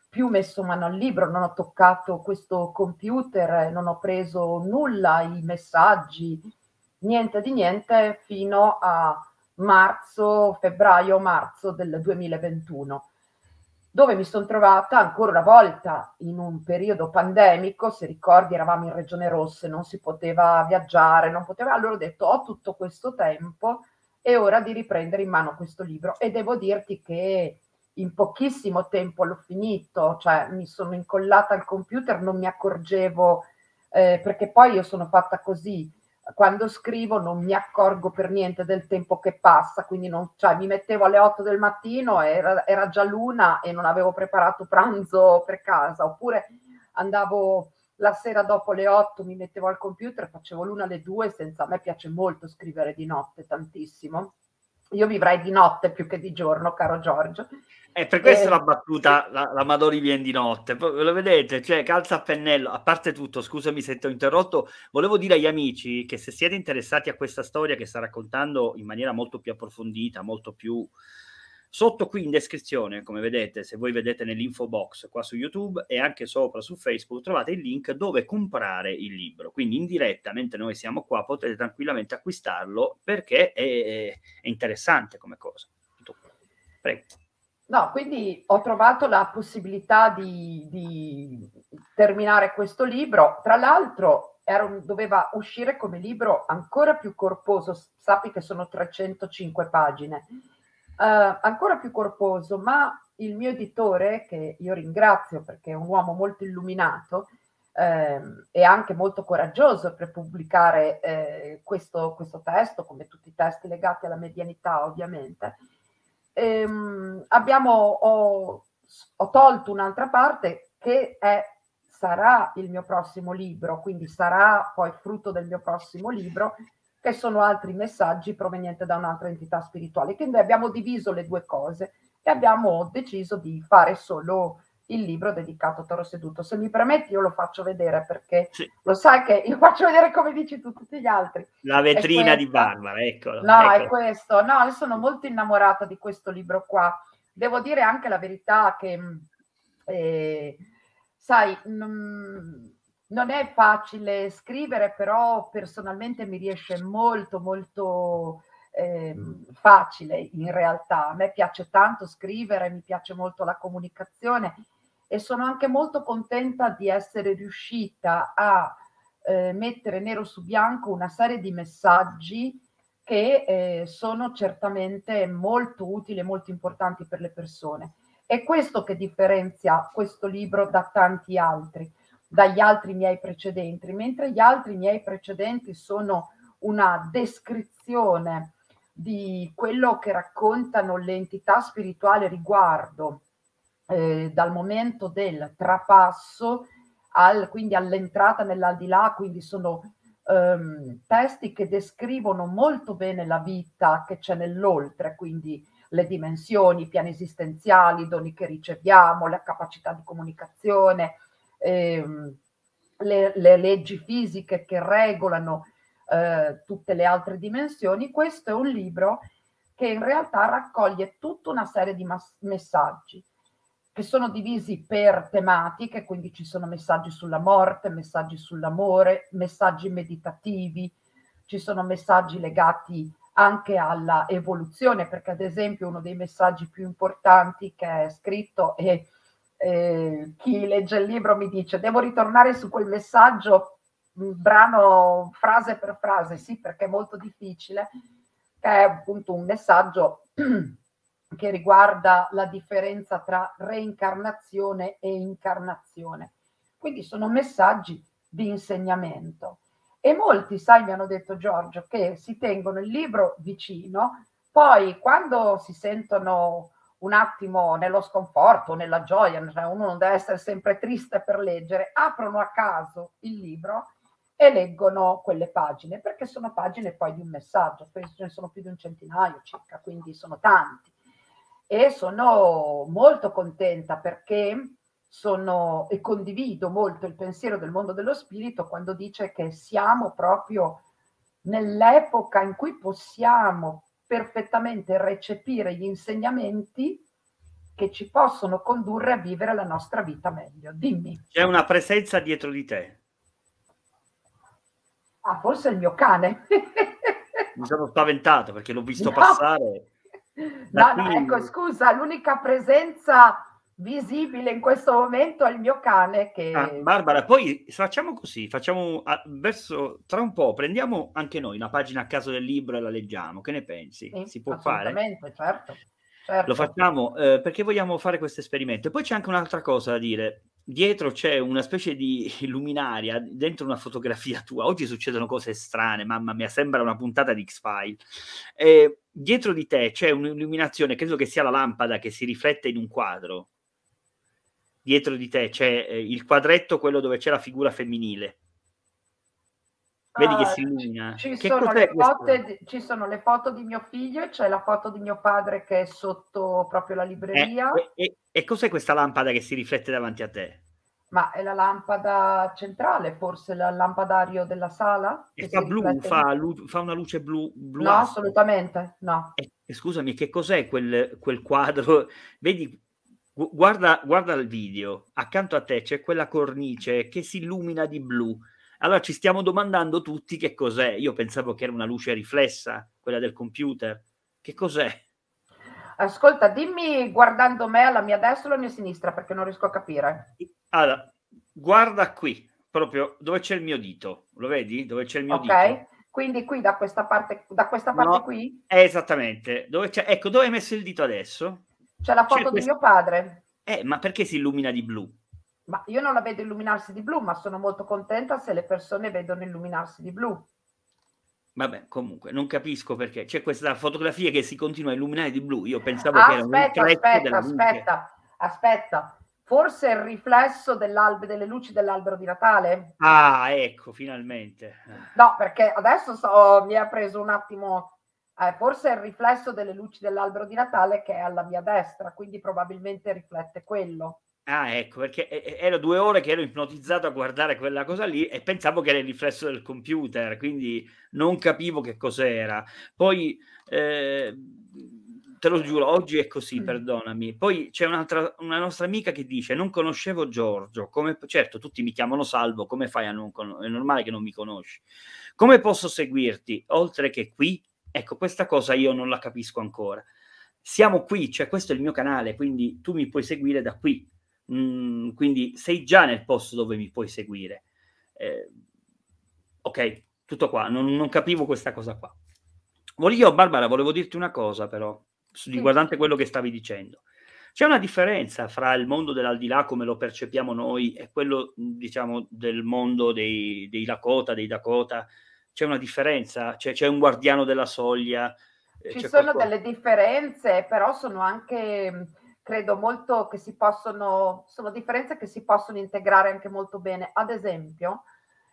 più messo mano al libro, non ho toccato questo computer, non ho preso nulla, i messaggi, niente di niente, fino a marzo, febbraio-marzo del duemilaventuno, dove mi sono trovata ancora una volta in un periodo pandemico. Se ricordi, eravamo in Regione Rosse, non si poteva viaggiare, non poteva. Allora ho detto, ho tutto questo tempo, è ora di riprendere in mano questo libro, e devo dirti che in pochissimo tempo l'ho finito, cioè mi sono incollata al computer, non mi accorgevo, eh, perché poi io sono fatta così, quando scrivo non mi accorgo per niente del tempo che passa, quindi non, cioè, mi mettevo alle otto del mattino, era, era già l'una e non avevo preparato pranzo per casa, oppure andavo la sera dopo le otto, mi mettevo al computer, facevo l'una alle due, senza, a me piace molto scrivere di notte, tantissimo. Io vivrei di notte più che di giorno, caro Giorgio. E per questo E... la battuta, la, la Madori viene di notte, poi lo vedete, cioè calza a pennello. A parte tutto, scusami se ti ho interrotto, volevo dire agli amici che se siete interessati a questa storia che sta raccontando in maniera molto più approfondita, molto più... Sotto qui in descrizione, come vedete, se voi vedete nell'info box qua su YouTube e anche sopra su Facebook, trovate il link dove comprare il libro. Quindi in diretta, mentre noi siamo qua, potete tranquillamente acquistarlo, perché è, è interessante come cosa. Tutto qua. Prego. No, quindi ho trovato la possibilità di, di terminare questo libro. Tra l'altro era un, doveva uscire come libro ancora più corposo, sappi che sono trecentocinque pagine, uh, ancora più corposo, ma il mio editore, che io ringrazio perché è un uomo molto illuminato ehm, e anche molto coraggioso per pubblicare eh, questo, questo testo, come tutti i testi legati alla medianità ovviamente, Ehm, abbiamo, ho, ho tolto un'altra parte che è, sarà il mio prossimo libro, quindi sarà poi frutto del mio prossimo libro, che sono altri messaggi provenienti da un'altra entità spirituale. Quindi abbiamo diviso le due cose e abbiamo deciso di fare solo il libro dedicato a Toro Seduto. Se mi permetti io lo faccio vedere, perché Sì. lo sai che io faccio vedere come dici tu tutti gli altri. La vetrina di Barbara, eccolo. No, eccolo. è questo. No, io sono molto innamorata di questo libro qua. Devo dire anche la verità che, eh, sai, non, non è facile scrivere, però personalmente mi riesce molto, molto eh, facile in realtà. A me piace tanto scrivere, mi piace molto la comunicazione e sono anche molto contenta di essere riuscita a eh, mettere nero su bianco una serie di messaggi che eh, sono certamente molto utili e molto importanti per le persone. È questo che differenzia questo libro da tanti altri, dagli altri miei precedenti, mentre gli altri miei precedenti sono una descrizione di quello che raccontano le entità spirituali riguardo eh, dal momento del trapasso al, quindi all'entrata nell'aldilà, quindi sono ehm, testi che descrivono molto bene la vita che c'è nell'oltre, quindi le dimensioni, i piani esistenziali, i doni che riceviamo, la capacità di comunicazione, ehm, le, le leggi fisiche che regolano eh, tutte le altre dimensioni. Questo è un libro che in realtà raccoglie tutta una serie di messaggi che sono divisi per tematiche, quindi ci sono messaggi sulla morte, messaggi sull'amore, messaggi meditativi, ci sono messaggi legati anche alla evoluzione, perché ad esempio uno dei messaggi più importanti che è scritto, e eh, chi legge il libro mi dice devo ritornare su quel messaggio brano frase per frase, sì, perché è molto difficile, che è appunto un messaggio che riguarda la differenza tra reincarnazione e incarnazione. Quindi sono messaggi di insegnamento. E molti, sai, mi hanno detto, Giorgio, che si tengono il libro vicino, poi quando si sentono un attimo nello sconforto, nella gioia, cioè uno non deve essere sempre triste per leggere, aprono a caso il libro e leggono quelle pagine, perché sono pagine poi di un messaggio, penso ce ne sono più di un centinaio circa, quindi sono tanti. E sono molto contenta perché sono e condivido molto il pensiero del mondo dello spirito quando dice che siamo proprio nell'epoca in cui possiamo perfettamente recepire gli insegnamenti che ci possono condurre a vivere la nostra vita meglio. Dimmi. C'è una presenza dietro di te. Ah, forse è il mio cane. Mi sono spaventato perché l'ho visto no. passare. No, qui... no, ecco, scusa, l'unica presenza visibile in questo momento è il mio cane che... Ah, Barbara, poi facciamo così, facciamo a, verso tra un po', prendiamo anche noi una pagina a caso del libro e la leggiamo, che ne pensi? Sì, si può assolutamente, fare? Certo, certo. Lo facciamo eh, perché vogliamo fare questo esperimento. E poi c'è anche un'altra cosa da dire. Dietro c'è una specie di luminaria dentro una fotografia tua. Oggi succedono cose strane, mamma mia, sembra una puntata di X-File. Eh, dietro di te c'è un'illuminazione, credo che sia la lampada che si riflette in un quadro. Dietro di te c'è eh, il quadretto, quello dove c'è la figura femminile. Vedi uh, che si illumina. Ci, che sono le foto di, ci sono le foto di mio figlio e c'è la foto di mio padre che è sotto proprio la libreria. Eh, e, e, e cos'è questa lampada che si riflette davanti a te? Ma è la lampada centrale, forse il lampadario della sala? E fa blu, fa, lu, fa una luce blu, blu No, assolutamente, no. E, e scusami, che cos'è quel, quel quadro? Vedi, gu guarda, guarda il video, accanto a te c'è quella cornice che si illumina di blu. Allora ci stiamo domandando tutti che cos'è. Io pensavo che era una luce riflessa, quella del computer. Che cos'è? Ascolta, dimmi guardando me alla mia destra o alla mia sinistra, perché non riesco a capire. Allora, guarda qui, proprio dove c'è il mio dito. Lo vedi? Dove c'è il mio okay. dito? Quindi qui da questa parte, da questa parte no, qui? Esattamente. Dove c'è, ecco, dove hai messo il dito adesso? C'è la foto di mio padre. Eh, ma perché si illumina di blu? Ma io non la vedo illuminarsi di blu, ma sono molto contenta se le persone vedono illuminarsi di blu. Vabbè, comunque, non capisco perché. C'è questa fotografia che si continua a illuminare di blu. Io pensavo ah, che era un riflesso aspetta, della luce. Aspetta, aspetta. Forse è il riflesso delle luci dell'albero di Natale? Ah, ecco, finalmente. No, perché adesso so, mi ha preso un attimo... Eh, forse è il riflesso delle luci dell'albero di Natale che è alla mia destra, quindi probabilmente riflette quello. Ah, ecco, perché era due ore che ero ipnotizzato a guardare quella cosa lì e pensavo che era il riflesso del computer, quindi non capivo che cos'era. Poi, eh, te lo giuro, oggi è così, perdonami. Poi c'è un'altra, una nostra amica che dice, non conoscevo Giorgio, come, certo, tutti mi chiamano Salvo, come fai a non conoscere? È normale che non mi conosci. Come posso seguirti? Oltre che qui, ecco, questa cosa io non la capisco ancora. Siamo qui, cioè questo è il mio canale, quindi tu mi puoi seguire da qui. Mm, quindi sei già nel posto dove mi puoi seguire. Eh, ok, tutto qua, non, non capivo questa cosa qua. Io, Barbara, volevo dirti una cosa però, sì. Riguardante quello che stavi dicendo. C'è una differenza fra il mondo dell'aldilà come lo percepiamo noi e quello, diciamo, del mondo dei, dei Lakota, dei Dakota. C'è una differenza? C'è un guardiano della soglia? Ci sono qualcosa? Delle differenze, però sono anche, credo, molto che si possono, sono differenze che si possono integrare anche molto bene. Ad esempio,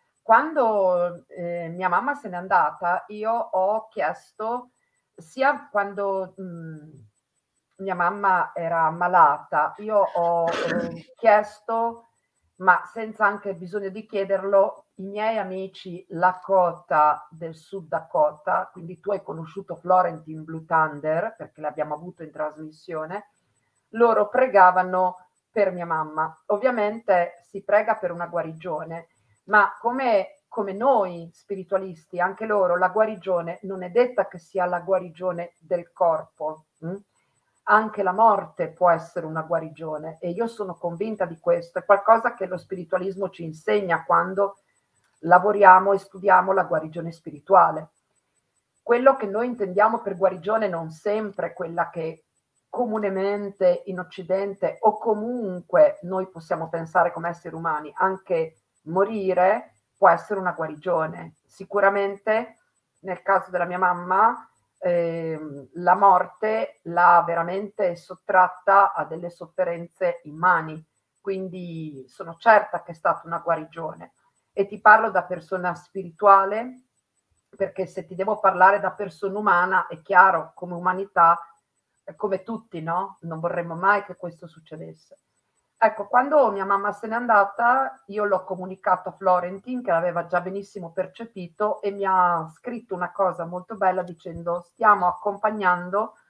quando eh, mia mamma se n'è andata, io ho chiesto, sia quando mh, mia mamma era malata, io ho eh, chiesto, ma senza anche bisogno di chiederlo, i miei amici Lakota del Sud Dakota, quindi tu hai conosciuto Florentine Blue Thunder, perché l'abbiamo avuto in trasmissione, loro pregavano per mia mamma. Ovviamente si prega per una guarigione, ma come, come noi spiritualisti, anche loro, la guarigione non è detta che sia la guarigione del corpo. Hm? Anche la morte può essere una guarigione e io sono convinta di questo. È qualcosa che lo spiritualismo ci insegna quando lavoriamo e studiamo la guarigione spirituale. Quello che noi intendiamo per guarigione non sempre è quella che comunemente in Occidente o comunque noi possiamo pensare come esseri umani, anche morire può essere una guarigione. Sicuramente nel caso della mia mamma eh, la morte l'ha veramente sottratta a delle sofferenze immani, quindi sono certa che è stata una guarigione. E ti parlo da persona spirituale, perché se ti devo parlare da persona umana, è chiaro, come umanità, come tutti, no? Non vorremmo mai che questo succedesse. Ecco, quando mia mamma se n'è andata, io l'ho comunicato a Florentine, che l'aveva già benissimo percepito, e mi ha scritto una cosa molto bella dicendo: stiamo accompagnando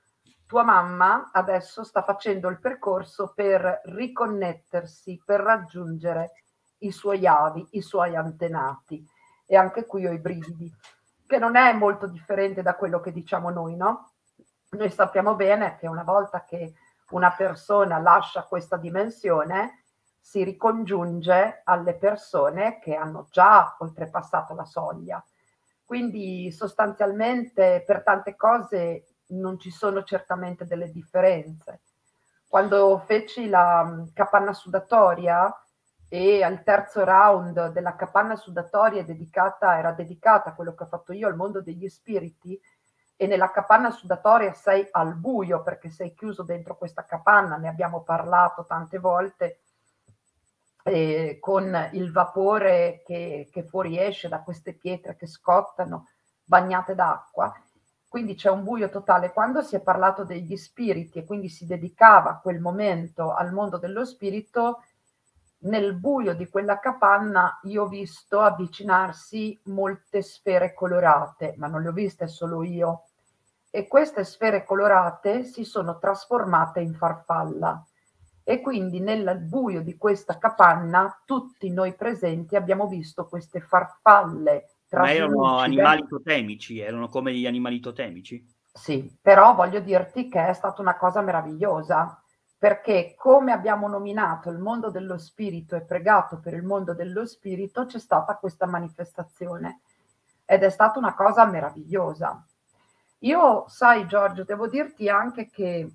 tua mamma adesso sta facendo il percorso per riconnettersi, per raggiungere i suoi avi, i suoi antenati. E anche qui ho i brividi, che non è molto differente da quello che diciamo noi, no? Noi sappiamo bene che una volta che una persona lascia questa dimensione, si ricongiunge alle persone che hanno già oltrepassato la soglia. Quindi sostanzialmente per tante cose non ci sono certamente delle differenze. Quando feci la capanna sudatoria e al terzo round della capanna sudatoria dedicata, era dedicata a quello che ho fatto io al mondo degli spiriti, e nella capanna sudatoria sei al buio perché sei chiuso dentro questa capanna, ne abbiamo parlato tante volte, eh, con il vapore che, che fuoriesce da queste pietre che scottano bagnate d'acqua. Quindi c'è un buio totale. Quando si è parlato degli spiriti e quindi si dedicava quel momento al mondo dello spirito, nel buio di quella capanna io ho visto avvicinarsi molte sfere colorate, ma non le ho viste solo io. E queste sfere colorate si sono trasformate in farfalla. E quindi nel buio di questa capanna tutti noi presenti abbiamo visto queste farfalle. Ma erano animali totemici, erano come gli animali totemici? Sì, però voglio dirti che è stata una cosa meravigliosa, perché come abbiamo nominato il mondo dello spirito e pregato per il mondo dello spirito, c'è stata questa manifestazione ed è stata una cosa meravigliosa. Io, sai Giorgio, devo dirti anche che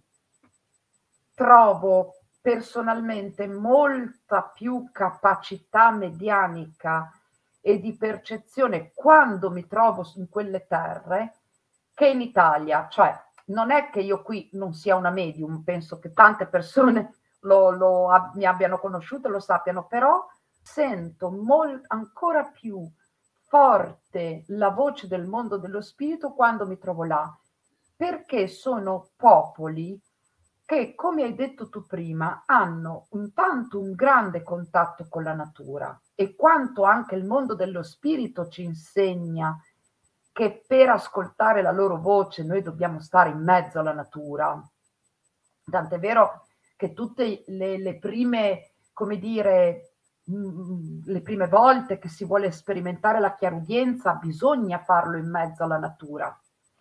trovo personalmente molta più capacità medianica e di percezione quando mi trovo in quelle terre che in Italia. Cioè, non è che io qui non sia una medium, penso che tante persone lo, lo, mi abbiano conosciuto e lo sappiano, però sento molt, ancora più forte la voce del mondo dello spirito quando mi trovo là, perché sono popoli che, come hai detto tu prima, hanno intanto un grande contatto con la natura, e quanto anche il mondo dello spirito ci insegna che per ascoltare la loro voce noi dobbiamo stare in mezzo alla natura. Tant'è vero che tutte le, le prime, come dire, mh, le prime volte che si vuole sperimentare la chiarudienza bisogna farlo in mezzo alla natura.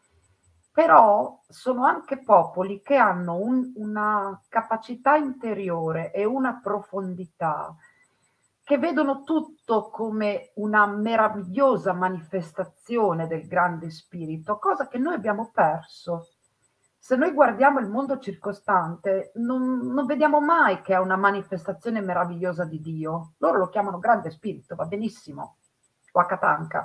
Però sono anche popoli che hanno un, una capacità interiore e una profondità che vedono tutto come una meravigliosa manifestazione del grande spirito, cosa che noi abbiamo perso. Se noi guardiamo il mondo circostante, non, non vediamo mai che è una manifestazione meravigliosa di Dio. Loro lo chiamano grande spirito, va benissimo, Wakatanka.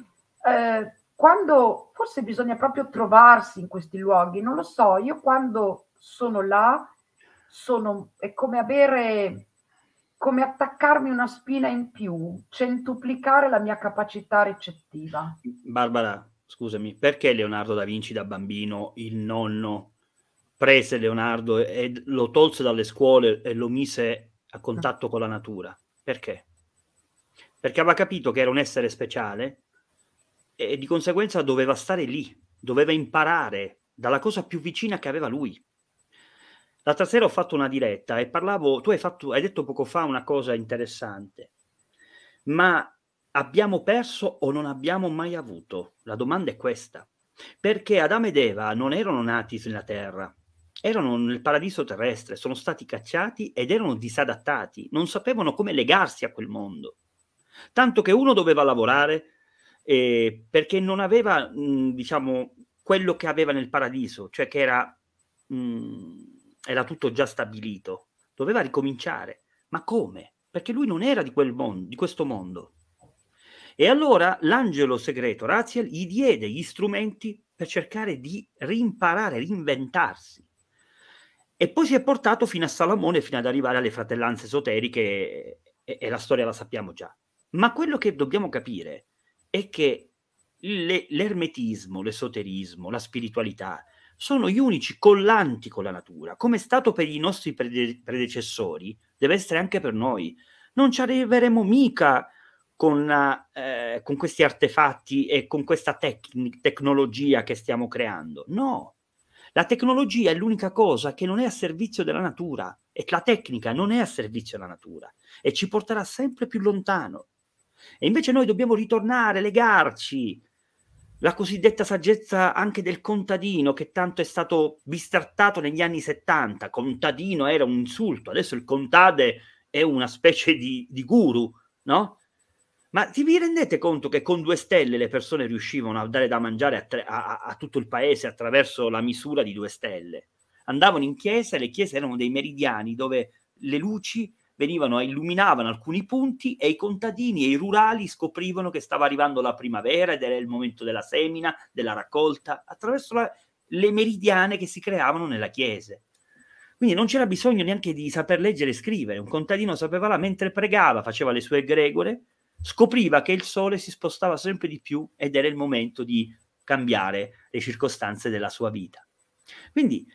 Eh, quando forse bisogna proprio trovarsi in questi luoghi, non lo so, io quando sono là, sono, è come avere... come attaccarmi una spina in più, centuplicare la mia capacità ricettiva. Barbara, scusami, perché Leonardo da Vinci da bambino, il nonno prese Leonardo e lo tolse dalle scuole e lo mise a contatto con la natura? Perché? Perché aveva capito che era un essere speciale e di conseguenza doveva stare lì, doveva imparare dalla cosa più vicina che aveva lui. L'altra sera ho fatto una diretta e parlavo, tu hai, fatto, hai detto poco fa una cosa interessante, ma abbiamo perso o non abbiamo mai avuto? La domanda è questa, perché Adamo ed Eva non erano nati sulla terra, erano nel paradiso terrestre, sono stati cacciati ed erano disadattati, non sapevano come legarsi a quel mondo, tanto che uno doveva lavorare eh, perché non aveva, mh, diciamo, quello che aveva nel paradiso, cioè che era... Mh, era tutto già stabilito, doveva ricominciare. Ma come? Perché lui non era di quel mondo, di questo mondo. E allora l'angelo segreto Raziel gli diede gli strumenti per cercare di rimparare, reinventarsi. E poi si è portato fino a Salomone, fino ad arrivare alle fratellanze esoteriche, e, e la storia la sappiamo già. Ma quello che dobbiamo capire è che le, l'ermetismo, l'esoterismo, la spiritualità sono gli unici collanti con la natura, come è stato per i nostri prede- predecessori, deve essere anche per noi. Non ci arriveremo mica con, eh, con questi artefatti e con questa tec- tecnologia che stiamo creando. No, La tecnologia è l'unica cosa che non è a servizio della natura, e la tecnica non è a servizio della natura e ci porterà sempre più lontano. E invece noi dobbiamo ritornare, legarci. La cosiddetta saggezza anche del contadino, che tanto è stato bistrattato negli anni settanta. Contadino era un insulto, adesso il contade è una specie di, di guru, no? Ma ti vi rendete conto che con due stelle le persone riuscivano a dare da mangiare a, tre, a, a tutto il paese attraverso la misura di due stelle? Andavano in chiesa e le chiese erano dei meridiani dove le luci venivano, illuminavano alcuni punti e i contadini e i rurali scoprivano che stava arrivando la primavera ed era il momento della semina, della raccolta, attraverso la, le meridiane che si creavano nella chiesa. Quindi non c'era bisogno neanche di saper leggere e scrivere. Un contadino sapeva là, mentre pregava, faceva le sue egregore, scopriva che il sole si spostava sempre di più ed era il momento di cambiare le circostanze della sua vita. Quindi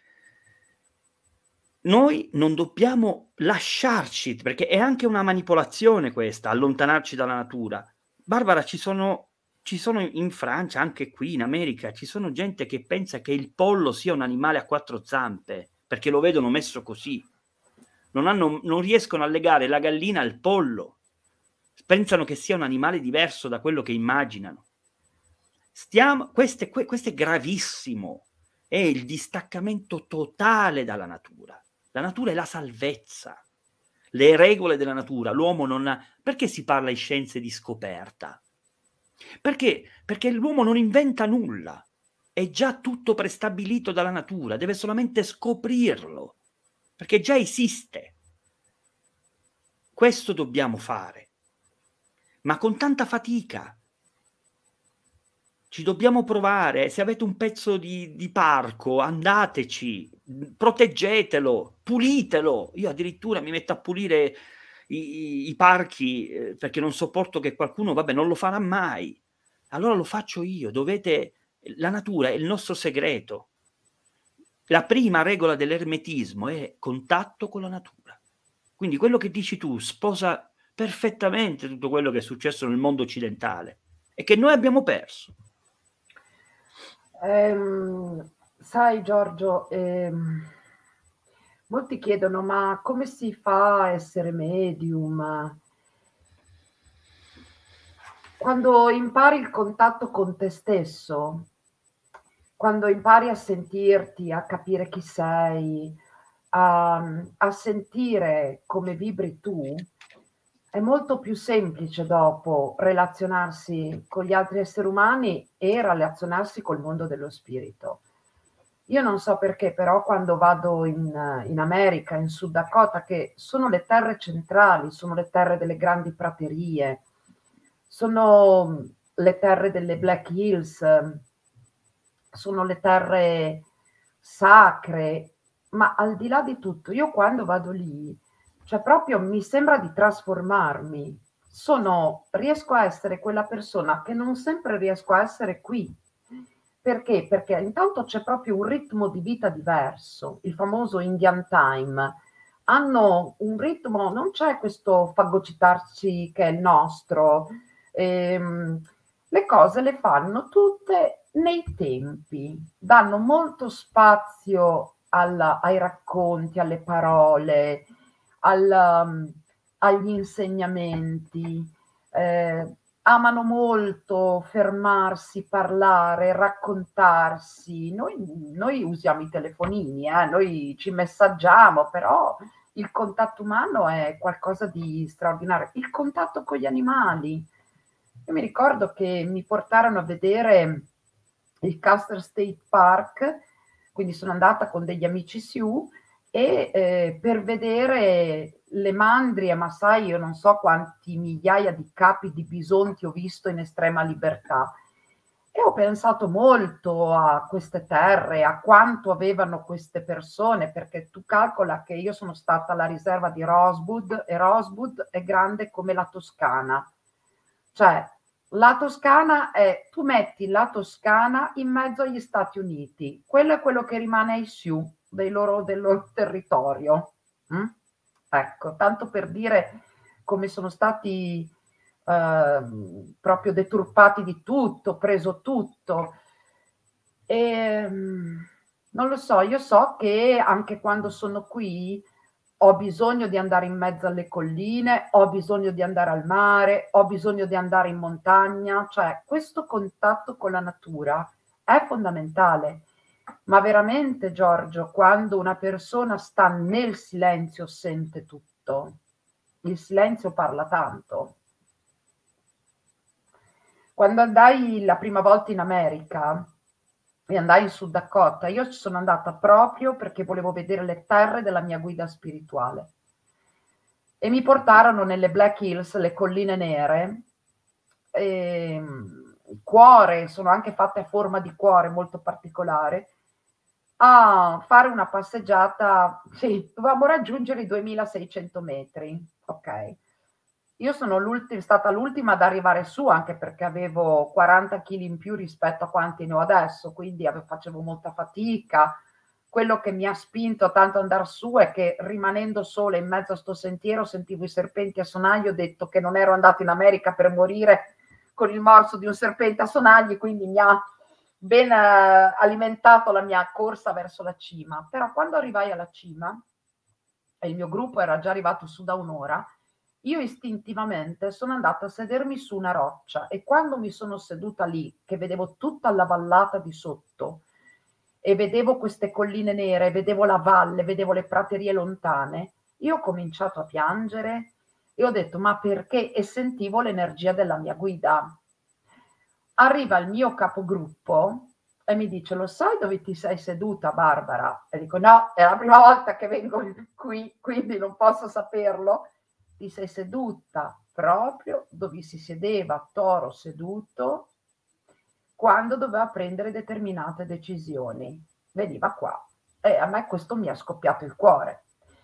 noi non dobbiamo lasciarci, perché è anche una manipolazione questa, allontanarci dalla natura. Barbara, ci sono, ci sono in Francia, anche qui in America, ci sono gente che pensa che il pollo sia un animale a quattro zampe, perché lo vedono messo così. Non, hanno, non riescono a legare la gallina al pollo. Pensano che sia un animale diverso da quello che immaginano. Stiamo, questo, è, questo è gravissimo. È il distaccamento totale dalla natura. La natura è la salvezza. Le regole della natura. L'uomo non ha... Perché si parla in scienze di scoperta? Perché? Perché l'uomo non inventa nulla. È già tutto prestabilito dalla natura. Deve solamente scoprirlo. Perché già esiste. Questo dobbiamo fare. Ma con tanta fatica. Ci dobbiamo provare. Se avete un pezzo di, di parco, andateci, proteggetelo, pulitelo. Io addirittura mi metto a pulire i, i, i parchi eh, perché non sopporto che qualcuno, vabbè, non lo farà mai. Allora lo faccio io. Dovete, la natura è il nostro segreto. La prima regola dell'ermetismo è contatto con la natura. Quindi quello che dici tu sposa perfettamente tutto quello che è successo nel mondo occidentale e che noi abbiamo perso. Ehm, sai Giorgio, ehm, molti chiedono ma come si fa a essere medium? Quando impari il contatto con te stesso, quando impari a sentirti, a capire chi sei, a, a sentire come vibri tu, è molto più semplice dopo relazionarsi con gli altri esseri umani e relazionarsi col mondo dello spirito. Io non so perché, però quando vado in, in America, in Sud Dakota, che sono le terre centrali, sono le terre delle grandi praterie, sono le terre delle Black Hills, sono le terre sacre, ma al di là di tutto, io quando vado lì, cioè proprio mi sembra di trasformarmi. Sono, riesco a essere quella persona che non sempre riesco a essere qui. Perché? Perché intanto c'è proprio un ritmo di vita diverso, il famoso Indian Time. Hanno un ritmo, non c'è questo fagocitarci che è il nostro. Ehm, le cose le fanno tutte nei tempi, danno molto spazio alla, ai racconti, alle parole, al, agli insegnamenti, eh, amano molto fermarsi, parlare, raccontarsi. Noi, noi usiamo i telefonini, eh, noi ci messaggiamo, però il contatto umano è qualcosa di straordinario. Il contatto con gli animali. Io mi ricordo che mi portarono a vedere il Custer State Park, quindi sono andata con degli amici Sioux e eh, per vedere le mandrie, ma sai, io non so quanti migliaia di capi di bisonti ho visto in estrema libertà. E ho pensato molto a queste terre, a quanto avevano queste persone, perché tu calcola che io sono stata alla riserva di Rosewood e Rosewood è grande come la Toscana. Cioè, la Toscana è, tu metti la Toscana in mezzo agli Stati Uniti, quello è quello che rimane ai Sioux del loro, del loro territorio. Mm? Ecco, tanto per dire come sono stati eh, proprio deturpati di tutto, preso tutto. E, Non lo so, io so che anche quando sono qui ho bisogno di andare in mezzo alle colline, ho bisogno di andare al mare, ho bisogno di andare in montagna, cioè questo contatto con la natura è fondamentale. Ma veramente, Giorgio, quando una persona sta nel silenzio sente tutto. Il silenzio parla tanto. Quando andai la prima volta in America e andai in Sud Dakota, io ci sono andata proprio perché volevo vedere le terre della mia guida spirituale. E mi portarono nelle Black Hills, le colline nere, e, il cuore, sono anche fatte a forma di cuore molto particolare, a fare una passeggiata, sì, dovevamo raggiungere i duemilaseicento metri, ok. Io sono l'ultima, stata l'ultima ad arrivare su, anche perché avevo quaranta chili in più rispetto a quanti ne ho adesso, quindi avevo, facevo molta fatica. Quello che mi ha spinto tanto ad andare su è che rimanendo sola in mezzo a sto sentiero sentivo i serpenti a sonagli, ho detto che non ero andata in America per morire con il morso di un serpente a sonagli, quindi mi ha ben eh, alimentato la mia corsa verso la cima. Però quando arrivai alla cima e il mio gruppo era già arrivato su da un'ora, io istintivamente sono andata a sedermi su una roccia e quando mi sono seduta lì, che vedevo tutta la vallata di sotto e vedevo queste colline nere, vedevo la valle, vedevo le praterie lontane, io ho cominciato a piangere e ho detto ma perché? E sentivo l'energia della mia guida. Arriva il mio capogruppo e mi dice lo sai dove ti sei seduta, Barbara? E dico no, è la prima volta che vengo qui, quindi non posso saperlo. Ti sei seduta proprio dove si sedeva Toro seduto quando doveva prendere determinate decisioni. Veniva qua. E a me questo mi ha scoppiato il cuore.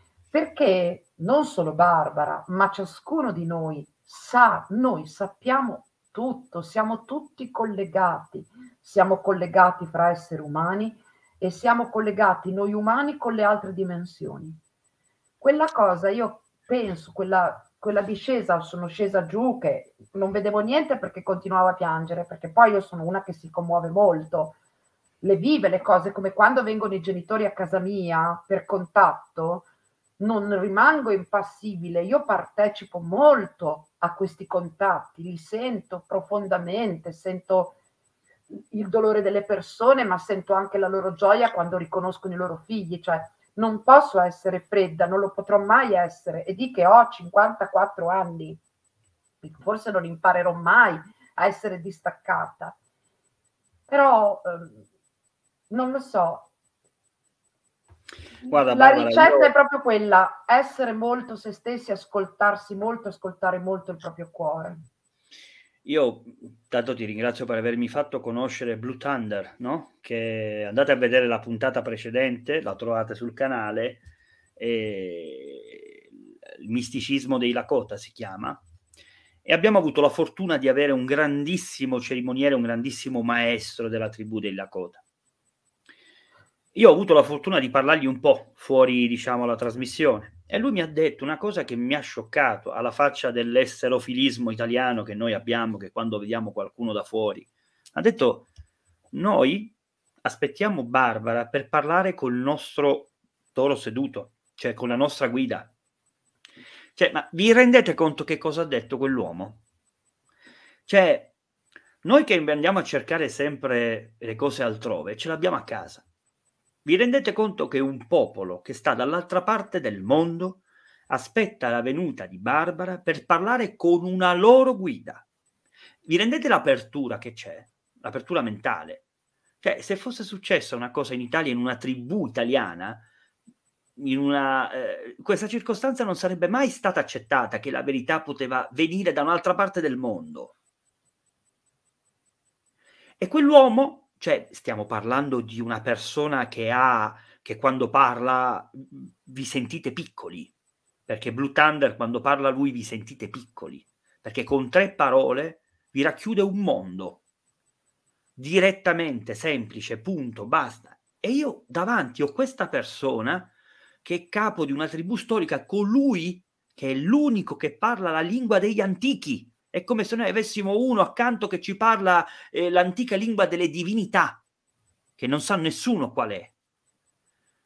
Perché non solo Barbara, ma ciascuno di noi sa, noi sappiamo tutto, siamo tutti collegati, siamo collegati fra esseri umani e siamo collegati noi umani con le altre dimensioni. Quella cosa io penso, quella, quella discesa, sono scesa giù che non vedevo niente perché continuavo a piangere, perché poi io sono una che si commuove molto, le vive le cose, come quando vengono i genitori a casa mia per contatto, non rimango impassibile, io partecipo molto a questi contatti, li sento profondamente, sento il dolore delle persone, ma sento anche la loro gioia quando riconoscono i loro figli, cioè non posso essere fredda, non lo potrò mai essere, e di che ho cinquantaquattro anni, forse non imparerò mai a essere distaccata, però ehm, non lo so. Guarda, la Barbara, ricetta io... è proprio quella, essere molto se stessi, ascoltarsi molto, ascoltare molto il proprio cuore. Io tanto ti ringrazio per avermi fatto conoscere Blue Thunder, no? Che andate a vedere la puntata precedente, la trovate sul canale, e... il misticismo dei Lakota si chiama, e abbiamo avuto la fortuna di avere un grandissimo cerimoniere, un grandissimo maestro della tribù dei Lakota. Io ho avuto la fortuna di parlargli un po' fuori, diciamo, la trasmissione, e lui mi ha detto una cosa che mi ha scioccato, alla faccia dell'esterofilismo italiano che noi abbiamo, che quando vediamo qualcuno da fuori, ha detto: noi aspettiamo Barbara per parlare col nostro toro seduto, cioè con la nostra guida. Cioè, ma vi rendete conto che cosa ha detto quell'uomo? Cioè, noi che andiamo a cercare sempre le cose altrove, ce l'abbiamo a casa. Vi rendete conto che un popolo che sta dall'altra parte del mondo aspetta la venuta di Barbara per parlare con una loro guida? Vi rendete l'apertura che c'è? L'apertura mentale? Cioè, se fosse successa una cosa in Italia, in una tribù italiana, in una, eh, questa circostanza non sarebbe mai stata accettata, che la verità poteva venire da un'altra parte del mondo. E quell'uomo, cioè stiamo parlando di una persona che ha, che quando parla vi sentite piccoli, perché Blue Thunder quando parla lui vi sentite piccoli, perché con tre parole vi racchiude un mondo, direttamente, semplice, punto, basta. E io davanti ho questa persona che è capo di una tribù storica, colui che è l'unico che parla la lingua degli antichi. È come se noi avessimo uno accanto che ci parla eh, l'antica lingua delle divinità, che non sa nessuno qual è.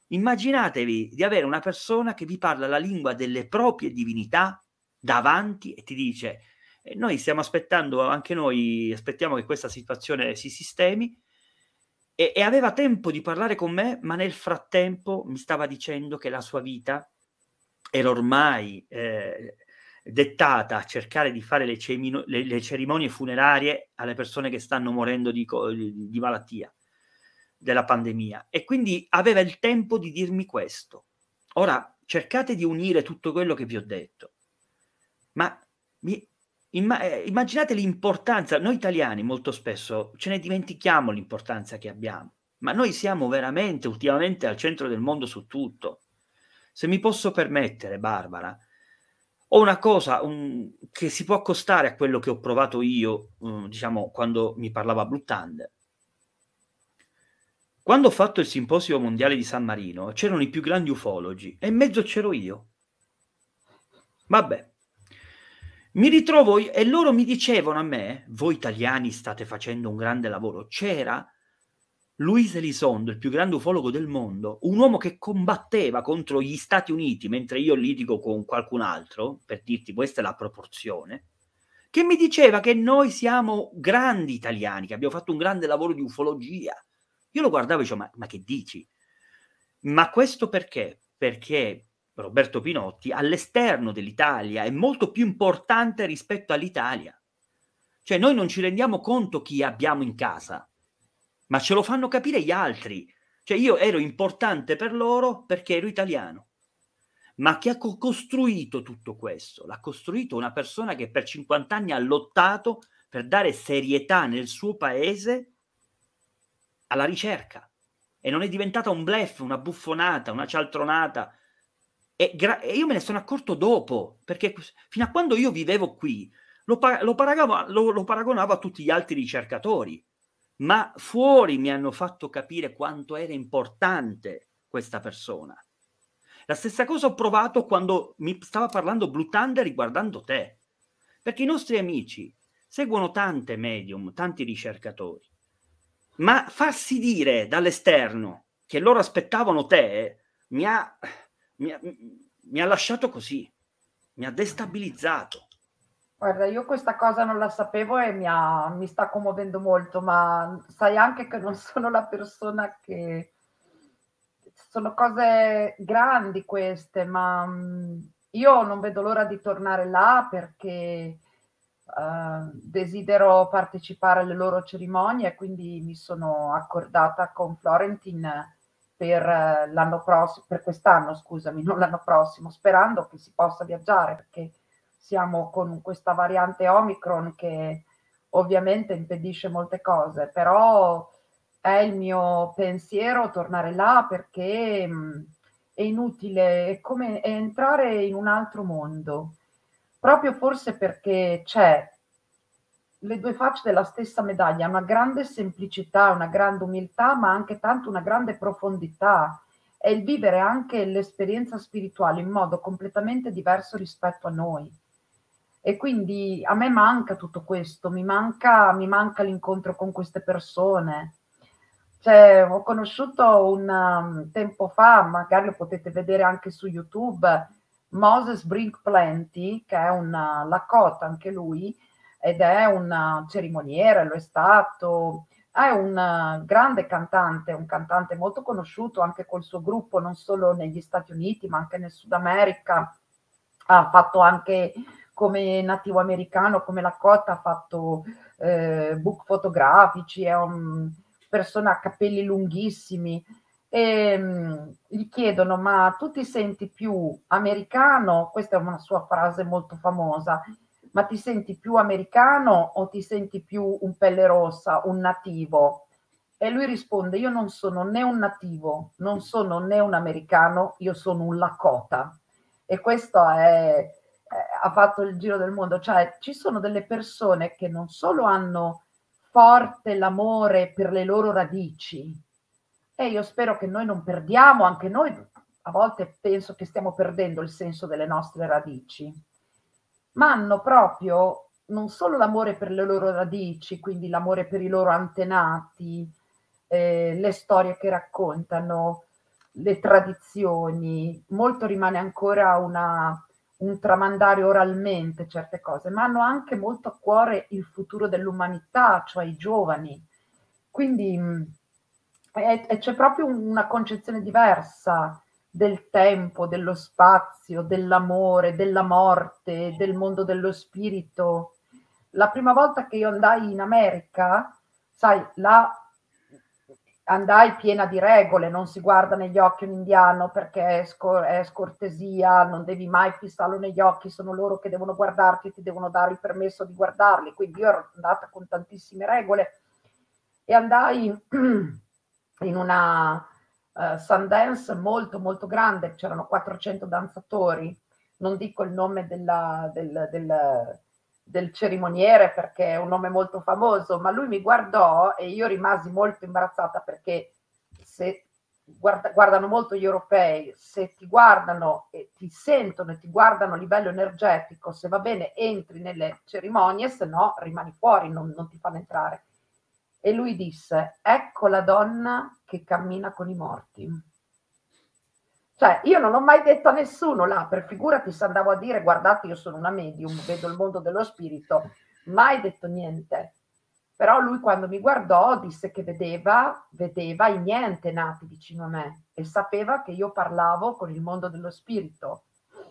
Immaginatevi di avere una persona che vi parla la lingua delle proprie divinità davanti e ti dice: eh, noi stiamo aspettando, anche noi aspettiamo che questa situazione si sistemi, e, e aveva tempo di parlare con me, ma nel frattempo mi stava dicendo che la sua vita era ormai eh, dettata a cercare di fare le, cemino- le, le cerimonie funerarie alle persone che stanno morendo di, di, di malattia, della pandemia, e quindi aveva il tempo di dirmi questo. Ora cercate di unire tutto quello che vi ho detto, ma mi, imma, eh, immaginate l'importanza. Noi italiani molto spesso ce ne dimentichiamo l'importanza che abbiamo, ma noi siamo veramente ultimamente al centro del mondo su tutto. Se mi posso permettere, Barbara, ho una cosa un, che si può accostare a quello che ho provato io, um, diciamo, quando mi parlava Blue Thunder. Quando ho fatto il simposio mondiale di San Marino, c'erano i più grandi ufologi e in mezzo c'ero io. Vabbè. Mi ritrovo e loro mi dicevano a me: voi italiani state facendo un grande lavoro. C'era Luis Elizondo, il più grande ufologo del mondo, un uomo che combatteva contro gli Stati Uniti mentre io litigo con qualcun altro, per dirti questa è la proporzione, che mi diceva che noi siamo grandi italiani, che abbiamo fatto un grande lavoro di ufologia. Io lo guardavo e dicevo: ma, ma che dici? Ma questo perché? Perché Roberto Pinotti all'esterno dell'Italia è molto più importante rispetto all'Italia. Cioè noi non ci rendiamo conto chi abbiamo in casa, ma ce lo fanno capire gli altri. Cioè io ero importante per loro perché ero italiano. Ma chi ha co- costruito tutto questo? L'ha costruito una persona che per cinquanta anni ha lottato per dare serietà nel suo paese alla ricerca. E non è diventata un bluff, una buffonata, una cialtronata. E, gra- e io me ne sono accorto dopo, perché fino a quando io vivevo qui lo, pa- lo, paragavo, lo, lo paragonavo a tutti gli altri ricercatori, ma fuori mi hanno fatto capire quanto era importante questa persona. La stessa cosa ho provato quando mi stava parlando Blue Thunder riguardando te, perché i nostri amici seguono tante medium, tanti ricercatori, ma farsi dire dall'esterno che loro aspettavano te mi ha, mi ha, mi ha lasciato così, mi ha destabilizzato. Guarda, io questa cosa non la sapevo e mi, ha, mi sta commuovendo molto, ma sai anche che non sono la persona che... Sono cose grandi queste, ma mh, io non vedo l'ora di tornare là perché uh, desidero partecipare alle loro cerimonie e quindi mi sono accordata con Florentin per uh, l'anno prossimo, per quest'anno, scusami, non l'anno prossimo, sperando che si possa viaggiare perché siamo con questa variante Omicron che ovviamente impedisce molte cose, però è il mio pensiero tornare là perché mh, è inutile, è come è entrare in un altro mondo, proprio forse perché c'è le due facce della stessa medaglia, una grande semplicità, una grande umiltà, ma anche tanto una grande profondità. È il vivere anche l'esperienza spirituale in modo completamente diverso rispetto a noi. E quindi a me manca tutto questo, mi manca, mi manca l'incontro con queste persone. Cioè, ho conosciuto un um, tempo fa, magari lo potete vedere anche su YouTube, Moses Brink Plenty, che è un uh, Lakota anche lui, ed è un uh, cerimoniere, lo è stato, è un uh, grande cantante, un cantante molto conosciuto anche col suo gruppo, non solo negli Stati Uniti, ma anche nel Sud America. Ha fatto anche come nativo americano, come Lakota, ha fatto eh, book fotografici, è un persona a capelli lunghissimi e mh, gli chiedono: ma tu ti senti più americano? Questa è una sua frase molto famosa. Ma ti senti più americano o ti senti più un pelle rossa, un nativo? E lui risponde: io non sono né un nativo, non sono né un americano, io sono un Lakota. E questo è, eh, ha fatto il giro del mondo. Cioè ci sono delle persone che non solo hanno forte l'amore per le loro radici, e io spero che noi non perdiamo, anche noi a volte penso che stiamo perdendo il senso delle nostre radici, ma hanno proprio non solo l'amore per le loro radici, quindi l'amore per i loro antenati, eh, le storie che raccontano, le tradizioni, molto rimane ancora una, un tramandare oralmente certe cose, ma hanno anche molto a cuore il futuro dell'umanità, cioè i giovani. Quindi e, e c'è proprio una concezione diversa del tempo, dello spazio, dell'amore, della morte, del mondo dello spirito. La prima volta che io andai in America, sai, là andai piena di regole, non si guarda negli occhi un indiano perché è, scor- è scortesia, non devi mai fissarlo negli occhi, sono loro che devono guardarti e ti devono dare il permesso di guardarli, quindi io ero andata con tantissime regole e andai in una uh, Sundance molto molto grande, c'erano quattrocento danzatori, non dico il nome della, del, del del cerimoniere perché è un nome molto famoso, ma lui mi guardò e io rimasi molto imbarazzata perché se guarda, guardano molto gli europei, se ti guardano e ti sentono e ti guardano a livello energetico, se va bene entri nelle cerimonie, se no rimani fuori, non, non ti fanno entrare. E lui disse, ecco la donna che cammina con i morti. Cioè, io non ho mai detto a nessuno là, per figurati se andavo a dire, guardate, io sono una medium, vedo il mondo dello spirito, mai detto niente. Però lui quando mi guardò disse che vedeva, vedeva i niente nati vicino a me e sapeva che io parlavo con il mondo dello spirito.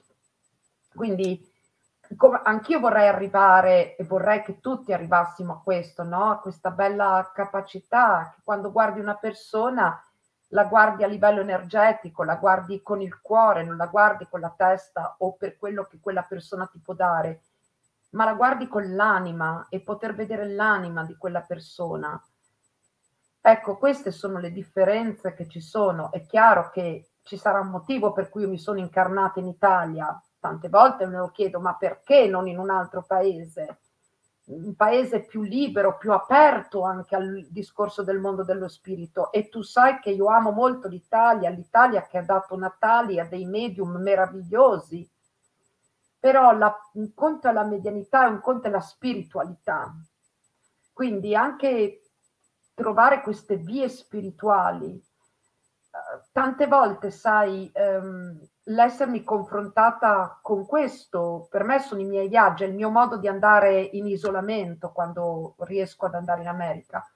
Quindi anch'io vorrei arrivare e vorrei che tutti arrivassimo a questo, no? A questa bella capacità che quando guardi una persona la guardi a livello energetico, la guardi con il cuore, non la guardi con la testa o per quello che quella persona ti può dare, ma la guardi con l'anima e poter vedere l'anima di quella persona. Ecco, queste sono le differenze che ci sono. È chiaro che ci sarà un motivo per cui io mi sono incarnata in Italia. Tante volte me lo chiedo, ma perché non in un altro paese? Un paese più libero, più aperto anche al discorso del mondo dello spirito. E tu sai che io amo molto l'Italia, l'Italia che ha dato natali a dei medium meravigliosi, però la, un conto è la medianità e un conto è la spiritualità. Quindi anche trovare queste vie spirituali, tante volte, sai, ehm, l'essermi confrontata con questo, per me sono i miei viaggi, è il mio modo di andare in isolamento quando riesco ad andare in America.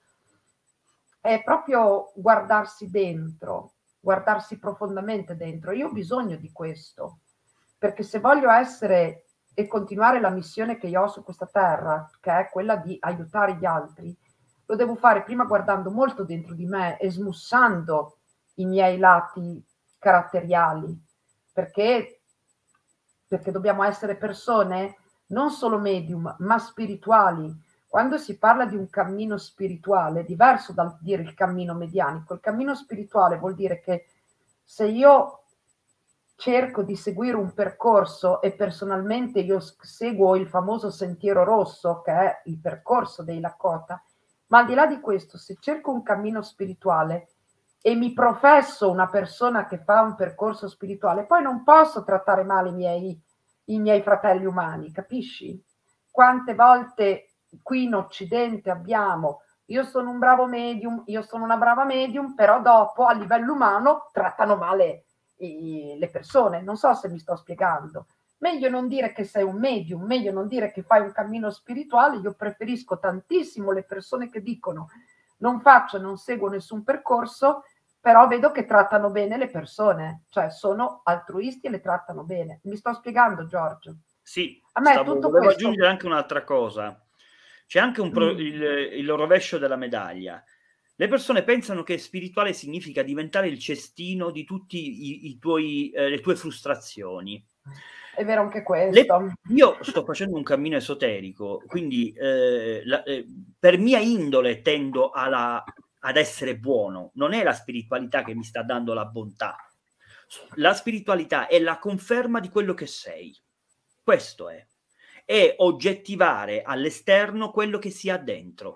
È proprio guardarsi dentro, guardarsi profondamente dentro. Io ho bisogno di questo, perché se voglio essere e continuare la missione che io ho su questa terra, che è quella di aiutare gli altri, lo devo fare prima guardando molto dentro di me e smussando i miei lati caratteriali, perché, perché dobbiamo essere persone non solo medium, ma spirituali. Quando si parla di un cammino spirituale, è diverso dal dire il cammino medianico. Il cammino spirituale vuol dire che se io cerco di seguire un percorso e personalmente io seguo il famoso sentiero rosso, che è il percorso dei Lakota, ma al di là di questo, se cerco un cammino spirituale e mi professo una persona che fa un percorso spirituale, poi non posso trattare male i miei, i miei fratelli umani, capisci? Quante volte qui in Occidente abbiamo, io sono un bravo medium, io sono una brava medium, però dopo a livello umano trattano male i, le persone. Non so se mi sto spiegando. Meglio non dire che sei un medium, meglio non dire che fai un cammino spirituale. Io preferisco tantissimo le persone che dicono non faccio, non seguo nessun percorso, però vedo che trattano bene le persone, cioè sono altruisti e le trattano bene. Mi sto spiegando, Giorgio? Sì, a me stavo, tutto volevo questo... aggiungere anche un'altra cosa. C'è anche un pro, mm. il, il rovescio della medaglia. Le persone pensano che spirituale significa diventare il cestino di tutte i, i tuoi, eh, le tue frustrazioni. È vero anche questo. Le, io sto facendo un cammino esoterico, quindi eh, la, eh, per mia indole tendo alla, ad essere buono. Non è la spiritualità che mi sta dando la bontà. La spiritualità è la conferma di quello che sei. Questo è. È oggettivare all'esterno quello che si ha dentro.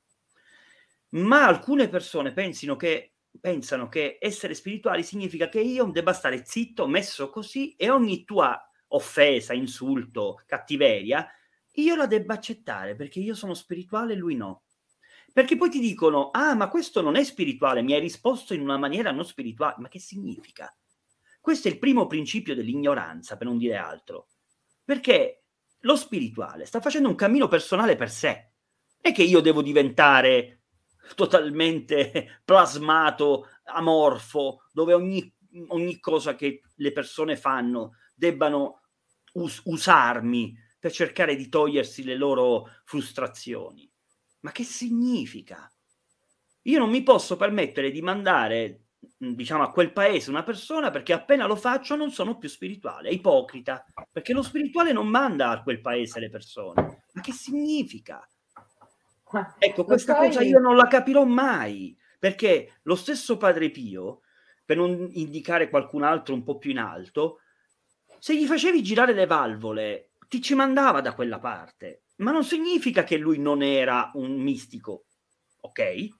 Ma alcune persone pensino che, pensano che essere spirituali significa che io debba stare zitto, messo così, e ogni tua offesa, insulto, cattiveria, io la debba accettare perché io sono spirituale e lui no. Perché poi ti dicono, ah, ma questo non è spirituale, mi hai risposto in una maniera non spirituale. Ma che significa? Questo è il primo principio dell'ignoranza, per non dire altro. Perché lo spirituale sta facendo un cammino personale per sé. Non è che io devo diventare totalmente plasmato, amorfo, dove ogni, ogni cosa che le persone fanno debbano us- usarmi per cercare di togliersi le loro frustrazioni. Ma che significa? Io non mi posso permettere di mandare, diciamo, a quel paese una persona perché appena lo faccio non sono più spirituale, è ipocrita, perché lo spirituale non manda a quel paese le persone. Ma che significa? Ecco, questa sai... cosa io non la capirò mai, perché lo stesso Padre Pio, per non indicare qualcun altro un po' più in alto, se gli facevi girare le valvole, ti ci mandava da quella parte, ma non significa che lui non era un mistico, ok?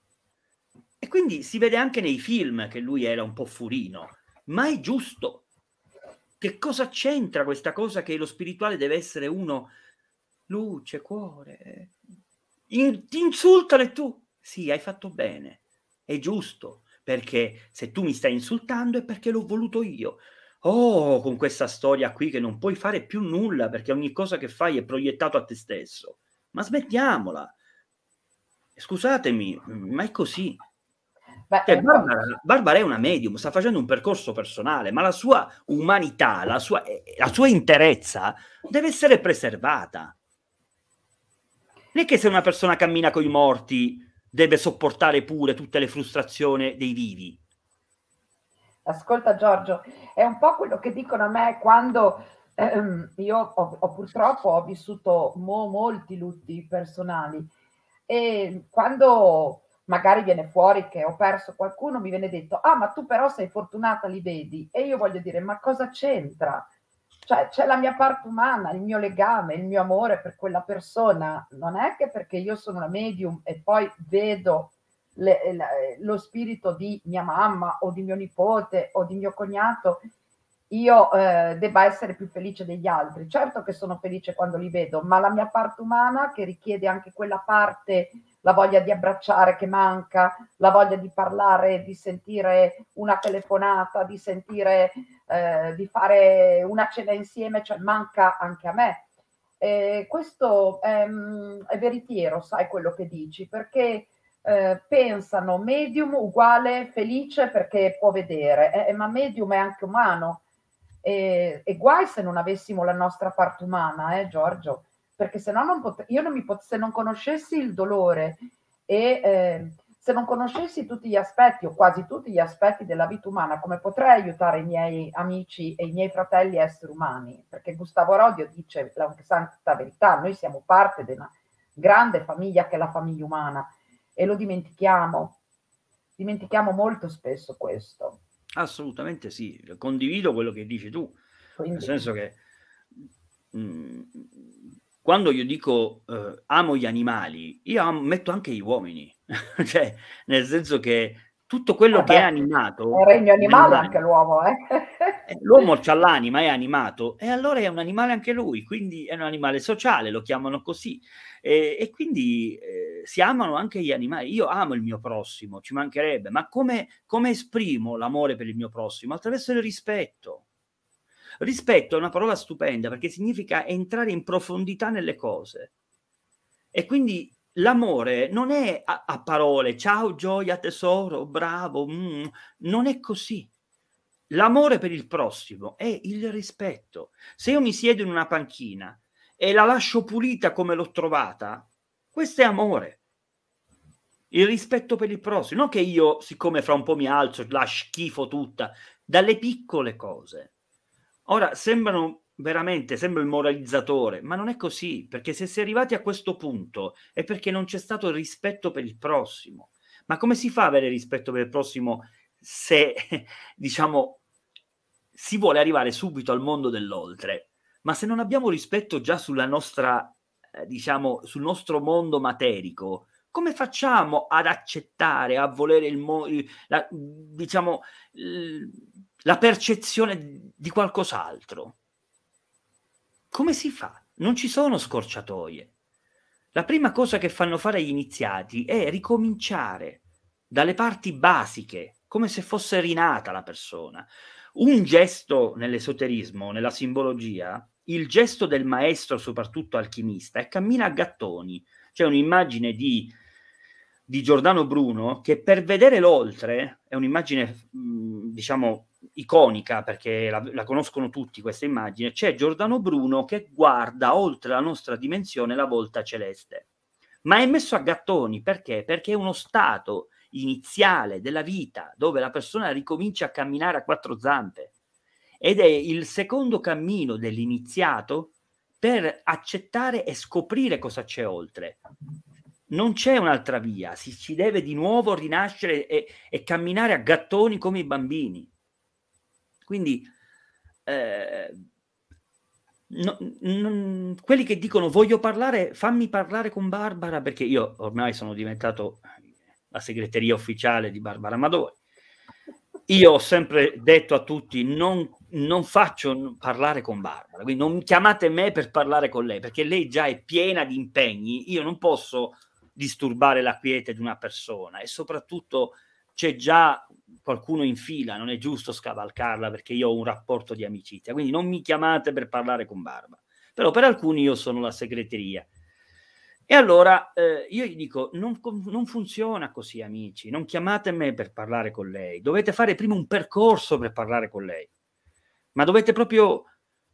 E quindi si vede anche nei film che lui era un po' furino, ma è giusto. Che cosa c'entra questa cosa che lo spirituale deve essere uno luce, cuore? In, ti insultano e tu, sì, hai fatto bene, è giusto, perché se tu mi stai insultando è perché l'ho voluto io. Oh, con questa storia qui che non puoi fare più nulla perché ogni cosa che fai è proiettato a te stesso. Ma smettiamola. Scusatemi, ma è così. Beh, Cioè, ecco, Barbara, Barbara è una medium, sta facendo un percorso personale, ma la sua umanità, la sua, la sua interezza deve essere preservata. Non è che se una persona cammina con i morti deve sopportare pure tutte le frustrazioni dei vivi. ascolta Giorgio, è un po' quello che dicono a me quando ehm, io ho, ho purtroppo ho vissuto mo, molti lutti personali e quando magari viene fuori che ho perso qualcuno mi viene detto ah ma tu però sei fortunata, li vedi, e io voglio dire ma cosa c'entra? Cioè c'è la mia parte umana, il mio legame, il mio amore per quella persona, non è che perché io sono una medium e poi vedo le, le, lo spirito di mia mamma o di mio nipote o di mio cognato, io eh, debba essere più felice degli altri. Certo che sono felice quando li vedo, ma la mia parte umana, che richiede anche quella parte, la voglia di abbracciare che manca, la voglia di parlare, di sentire una telefonata, di sentire, eh, di fare una cena insieme, cioè manca anche a me. E questo è, è veritiero, sai quello che dici, perché eh, pensano medium uguale felice perché può vedere, eh, ma medium è anche umano. E, e guai se non avessimo la nostra parte umana, eh, Giorgio, perché se no non pot- io non mi pot- se non conoscessi il dolore e eh, se non conoscessi tutti gli aspetti o quasi tutti gli aspetti della vita umana, come potrei aiutare i miei amici e i miei fratelli esseri umani? Perché Gustavo Rodio dice la santa verità, noi siamo parte di una grande famiglia che è la famiglia umana e lo dimentichiamo, dimentichiamo molto spesso questo. Assolutamente sì, condivido quello che dici tu, Quindi... nel senso che mh, quando io dico eh, amo gli animali, io am- metto anche gli uomini, cioè nel senso che tutto quello Eh che è beh, è animato, regno gli animale animali, anche l'uomo, eh? eh, l'uomo c'ha l'anima, è animato, e allora è un animale anche lui, quindi è un animale sociale, lo chiamano così. E, e quindi eh, si amano anche gli animali. Io amo il mio prossimo, ci mancherebbe, ma come, come esprimo l'amore per il mio prossimo? Attraverso il rispetto. Rispetto è una parola stupenda perché significa entrare in profondità nelle cose. E quindi l'amore non è a, a parole, ciao gioia tesoro, bravo, mm, non è così. L'amore per il prossimo è il rispetto. Se io mi siedo in una panchina e la lascio pulita come l'ho trovata, questo è amore. Il rispetto per il prossimo, non che io, siccome fra un po' mi alzo, la schifo tutta, dalle piccole cose. Ora, sembrano veramente, sembra il moralizzatore, ma non è così, perché se si è arrivati a questo punto è perché non c'è stato il rispetto per il prossimo. Ma come si fa ad avere rispetto per il prossimo se, diciamo, si vuole arrivare subito al mondo dell'oltre? Ma se non abbiamo rispetto già sulla nostra, eh, diciamo, sul nostro mondo materico, come facciamo ad accettare, a volere il mondo, la, diciamo, la percezione di qualcos'altro? Come si fa? Non ci sono scorciatoie. La prima cosa che fanno fare agli iniziati è ricominciare dalle parti basiche, come se fosse rinata la persona. Un gesto nell'esoterismo, nella simbologia, il gesto del maestro, soprattutto alchimista, è cammina a gattoni. C'è un'immagine di, di Giordano Bruno che, per vedere l'oltre, è un'immagine, mh, diciamo, iconica, perché la, la conoscono tutti questa immagine. C'è Giordano Bruno che guarda oltre la nostra dimensione la volta celeste. Ma è messo a gattoni, perché? Perché è uno stato iniziale della vita dove la persona ricomincia a camminare a quattro zampe, ed è il secondo cammino dell'iniziato per accettare e scoprire cosa c'è oltre. Non c'è un'altra via, si ci deve di nuovo rinascere e, e camminare a gattoni come i bambini. Quindi eh, no, non, quelli che dicono voglio parlare, fammi parlare con Barbara, perché io ormai sono diventato la segreteria ufficiale di Barbara Amadori. Io ho sempre detto a tutti non, non faccio parlare con Barbara, quindi non chiamate me per parlare con lei, perché lei già è piena di impegni, io non posso disturbare la quiete di una persona, e soprattutto c'è già qualcuno in fila, non è giusto scavalcarla, perché io ho un rapporto di amicizia, quindi non mi chiamate per parlare con Barbara. Però per alcuni io sono la segreteria. E allora eh, io gli dico, non, non funziona così, amici, non chiamate me per parlare con lei, dovete fare prima un percorso per parlare con lei, ma dovete proprio,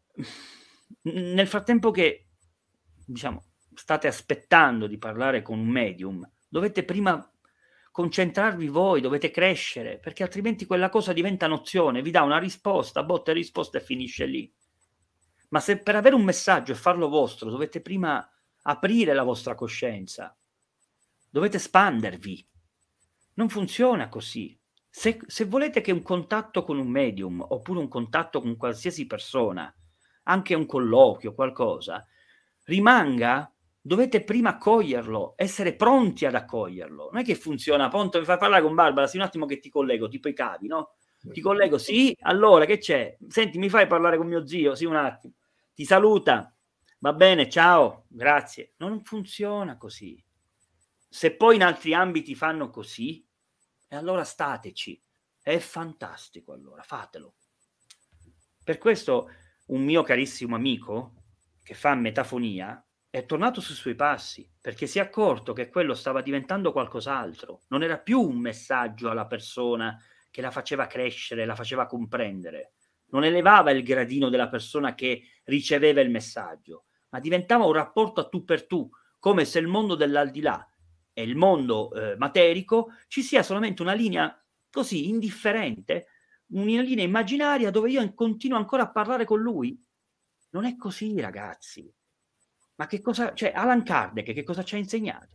nel frattempo che, diciamo, state aspettando di parlare con un medium, dovete prima concentrarvi voi, dovete crescere, perché altrimenti quella cosa diventa nozione, vi dà una risposta, botta e risposta e finisce lì. Ma se per avere un messaggio e farlo vostro dovete prima aprire la vostra coscienza, dovete espandervi, non funziona così. Se, se volete che un contatto con un medium, oppure un contatto con qualsiasi persona, anche un colloquio, qualcosa, rimanga, dovete prima accoglierlo, essere pronti ad accoglierlo. Non è che funziona, pronto, mi fai parlare con Barbara, sì, un attimo che ti collego, tipo i cavi, no? Ti collego, sì, allora che c'è? Senti, mi fai parlare con mio zio? Sì, un attimo. Ti saluta. Va bene, ciao, grazie. Non funziona così. Se poi in altri ambiti fanno così, e allora stateci. È fantastico, allora, fatelo. Per questo un mio carissimo amico, che fa metafonia, è tornato sui suoi passi, perché si è accorto che quello stava diventando qualcos'altro. Non era più un messaggio alla persona che la faceva crescere, la faceva comprendere. Non elevava il gradino della persona che riceveva il messaggio, ma diventava un rapporto a tu per tu, come se il mondo dell'aldilà e il mondo eh, materico ci sia solamente una linea così indifferente, una linea immaginaria dove io continuo ancora a parlare con lui. Non è così, ragazzi. Ma che cosa, cioè, Allan Kardec che cosa ci ha insegnato?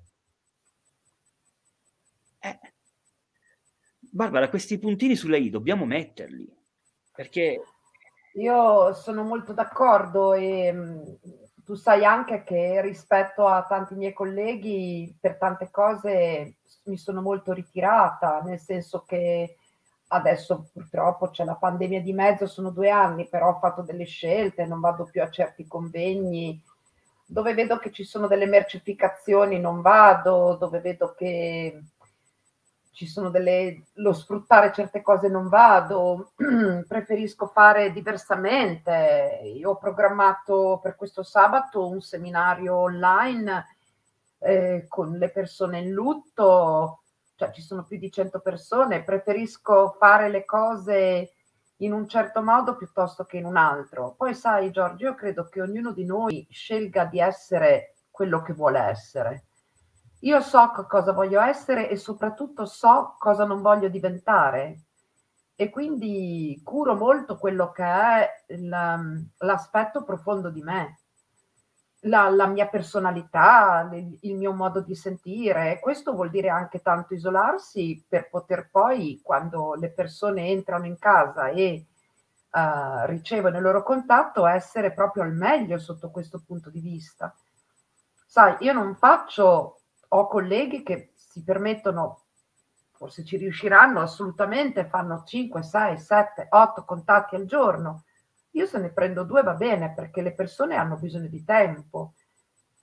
Eh, Barbara, questi puntini sulle i dobbiamo metterli, perché io sono molto d'accordo, e mh, tu sai anche che rispetto a tanti miei colleghi per tante cose mi sono molto ritirata, nel senso che adesso purtroppo c'è la pandemia di mezzo, sono due anni, però ho fatto delle scelte, non vado più a certi convegni, dove vedo che ci sono delle mercificazioni non vado, dove vedo che ci sono delle, lo sfruttare certe cose non vado, preferisco fare diversamente. Io ho programmato per questo sabato un seminario online eh, con le persone in lutto, cioè ci sono più di cento persone, preferisco fare le cose in un certo modo piuttosto che in un altro. Poi sai Giorgio, io credo che ognuno di noi scelga di essere quello che vuole essere. Io so cosa voglio essere e soprattutto so cosa non voglio diventare, e quindi curo molto quello che è l'aspetto profondo di me, la, la mia personalità, il, il mio modo di sentire. Questo vuol dire anche tanto isolarsi per poter poi, quando le persone entrano in casa e uh, ricevono il loro contatto, essere proprio al meglio sotto questo punto di vista. Sai, io non faccio... Ho colleghi che si permettono, forse ci riusciranno assolutamente, fanno cinque, sei, sette, otto contatti al giorno. Io se ne prendo due va bene, perché le persone hanno bisogno di tempo.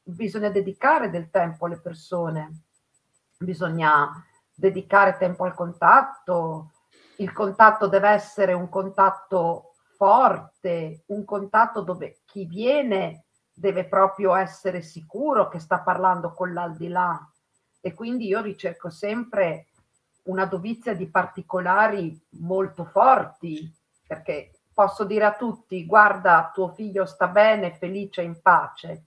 bisogna dedicare del tempo alle persone, bisogna dedicare tempo al contatto, il contatto deve essere un contatto forte, un contatto dove chi viene deve proprio essere sicuro che sta parlando con l'aldilà, e quindi io ricerco sempre una dovizia di particolari molto forti, perché posso dire a tutti: guarda, tuo figlio sta bene, felice, in pace.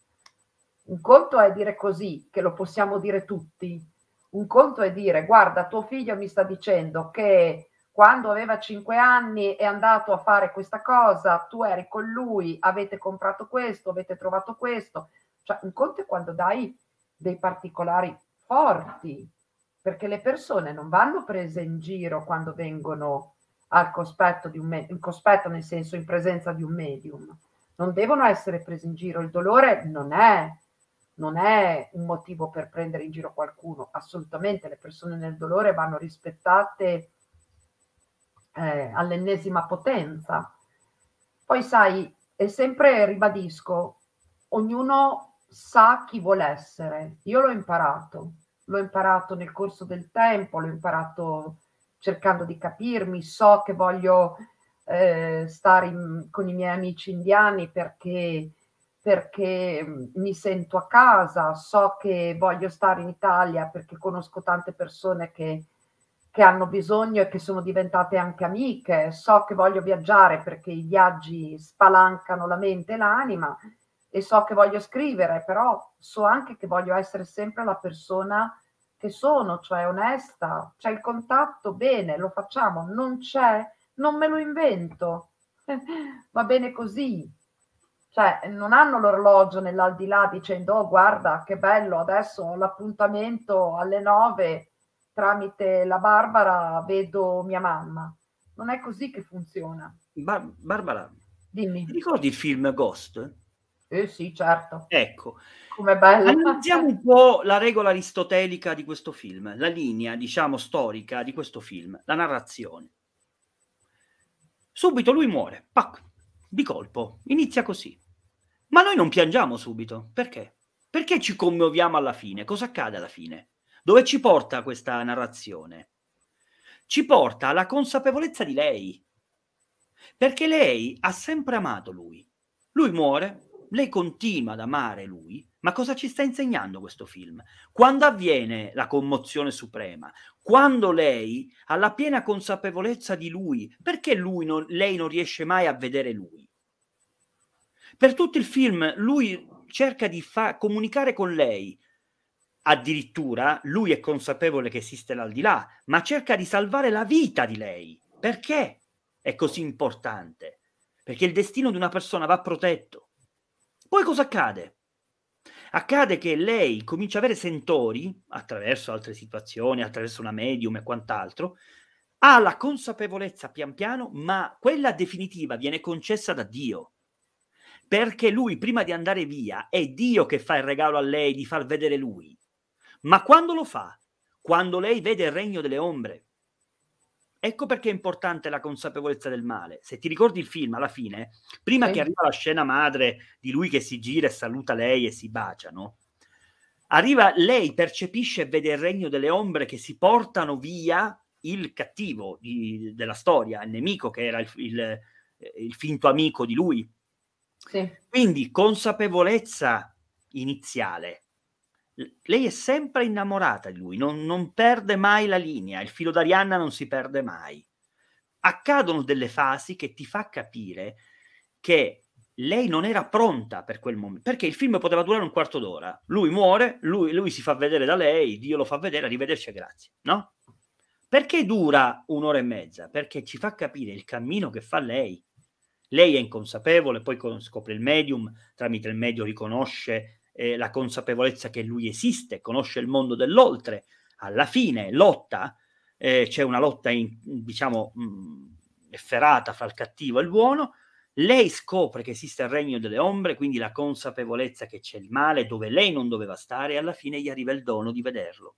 Un conto è dire così, che lo possiamo dire tutti. Un conto è dire: guarda, tuo figlio mi sta dicendo che quando aveva cinque anni è andato a fare questa cosa, tu eri con lui, avete comprato questo, avete trovato questo. Cioè, un conto è quando dai dei particolari forti, perché le persone non vanno prese in giro quando vengono al cospetto di un medium, il cospetto nel senso in presenza di un medium. Non devono essere prese in giro, il dolore non è non è un motivo per prendere in giro qualcuno, assolutamente. Le persone nel dolore vanno rispettate eh, all'ennesima potenza. Poi sai, e sempre ribadisco, ognuno sa chi vuole essere. Io l'ho imparato, l'ho imparato nel corso del tempo, l'ho imparato cercando di capirmi, so che voglio eh, stare in, con i miei amici indiani perché perché mi sento a casa, so che voglio stare in Italia perché conosco tante persone che, che hanno bisogno e che sono diventate anche amiche, so che voglio viaggiare perché i viaggi spalancano la mente e l'anima, e so che voglio scrivere, però so anche che voglio essere sempre la persona che sono, cioè onesta. C'è il contatto, bene, lo facciamo, non c'è, non me lo invento, va bene così. Cioè, non hanno l'orologio nell'aldilà dicendo: oh, guarda che bello, adesso ho l'appuntamento alle nove, tramite la Barbara vedo mia mamma. Non è così che funziona. Bar- Barbara, Dimmi. ti ricordi il film Ghost? Eh sì, certo. Ecco, com'è bello. analizziamo un po' la regola aristotelica di questo film, la linea, diciamo, storica di questo film, la narrazione. Subito lui muore, pac, di colpo, inizia così. Ma noi non piangiamo subito, perché? Perché ci commuoviamo alla fine? Cosa accade alla fine? Dove ci porta questa narrazione? Ci porta alla consapevolezza di lei, perché lei ha sempre amato lui. Lui muore, lei continua ad amare lui, ma cosa ci sta insegnando questo film? Quando avviene la commozione suprema, quando lei ha la piena consapevolezza di lui, perché lui non, lei non riesce mai a vedere lui? Per tutto il film lui cerca di fa- comunicare con lei, addirittura lui è consapevole che esiste l'aldilà, ma cerca di salvare la vita di lei. Perché è così importante? Perché il destino di una persona va protetto. Poi cosa accade? Accade che lei comincia a avere sentori, attraverso altre situazioni, attraverso una medium e quant'altro, ha la consapevolezza pian piano, ma quella definitiva viene concessa da Dio. Perché lui, prima di andare via, è Dio che fa il regalo a lei di far vedere lui. Ma quando lo fa? Quando lei vede il regno delle ombre. Ecco perché è importante la consapevolezza del male. Se ti ricordi il film, alla fine, prima Sì. che arriva la scena madre di lui che si gira e saluta lei e si baciano, arriva, lei percepisce e vede il regno delle ombre che si portano via il cattivo di, della storia, il nemico che era il, il, il finto amico di lui. Sì. Quindi consapevolezza iniziale. Lei è sempre innamorata di lui, non, non perde mai la linea, il filo d'Arianna non si perde mai. Accadono delle fasi che ti fa capire che lei non era pronta per quel momento, perché il film poteva durare un quarto d'ora. Lui muore, lui, lui si fa vedere da lei, Dio lo fa vedere, arrivederci e grazie, no? Perché dura un'ora e mezza? Perché ci fa capire il cammino che fa lei. Lei è inconsapevole, poi scopre il medium, tramite il medium riconosce eh, la consapevolezza che lui esiste, conosce il mondo dell'oltre, alla fine lotta, eh, c'è una lotta in, diciamo mh, efferata fra il cattivo e il buono, lei scopre che esiste il regno delle ombre, quindi la consapevolezza che c'è il male dove lei non doveva stare, e alla fine gli arriva il dono di vederlo.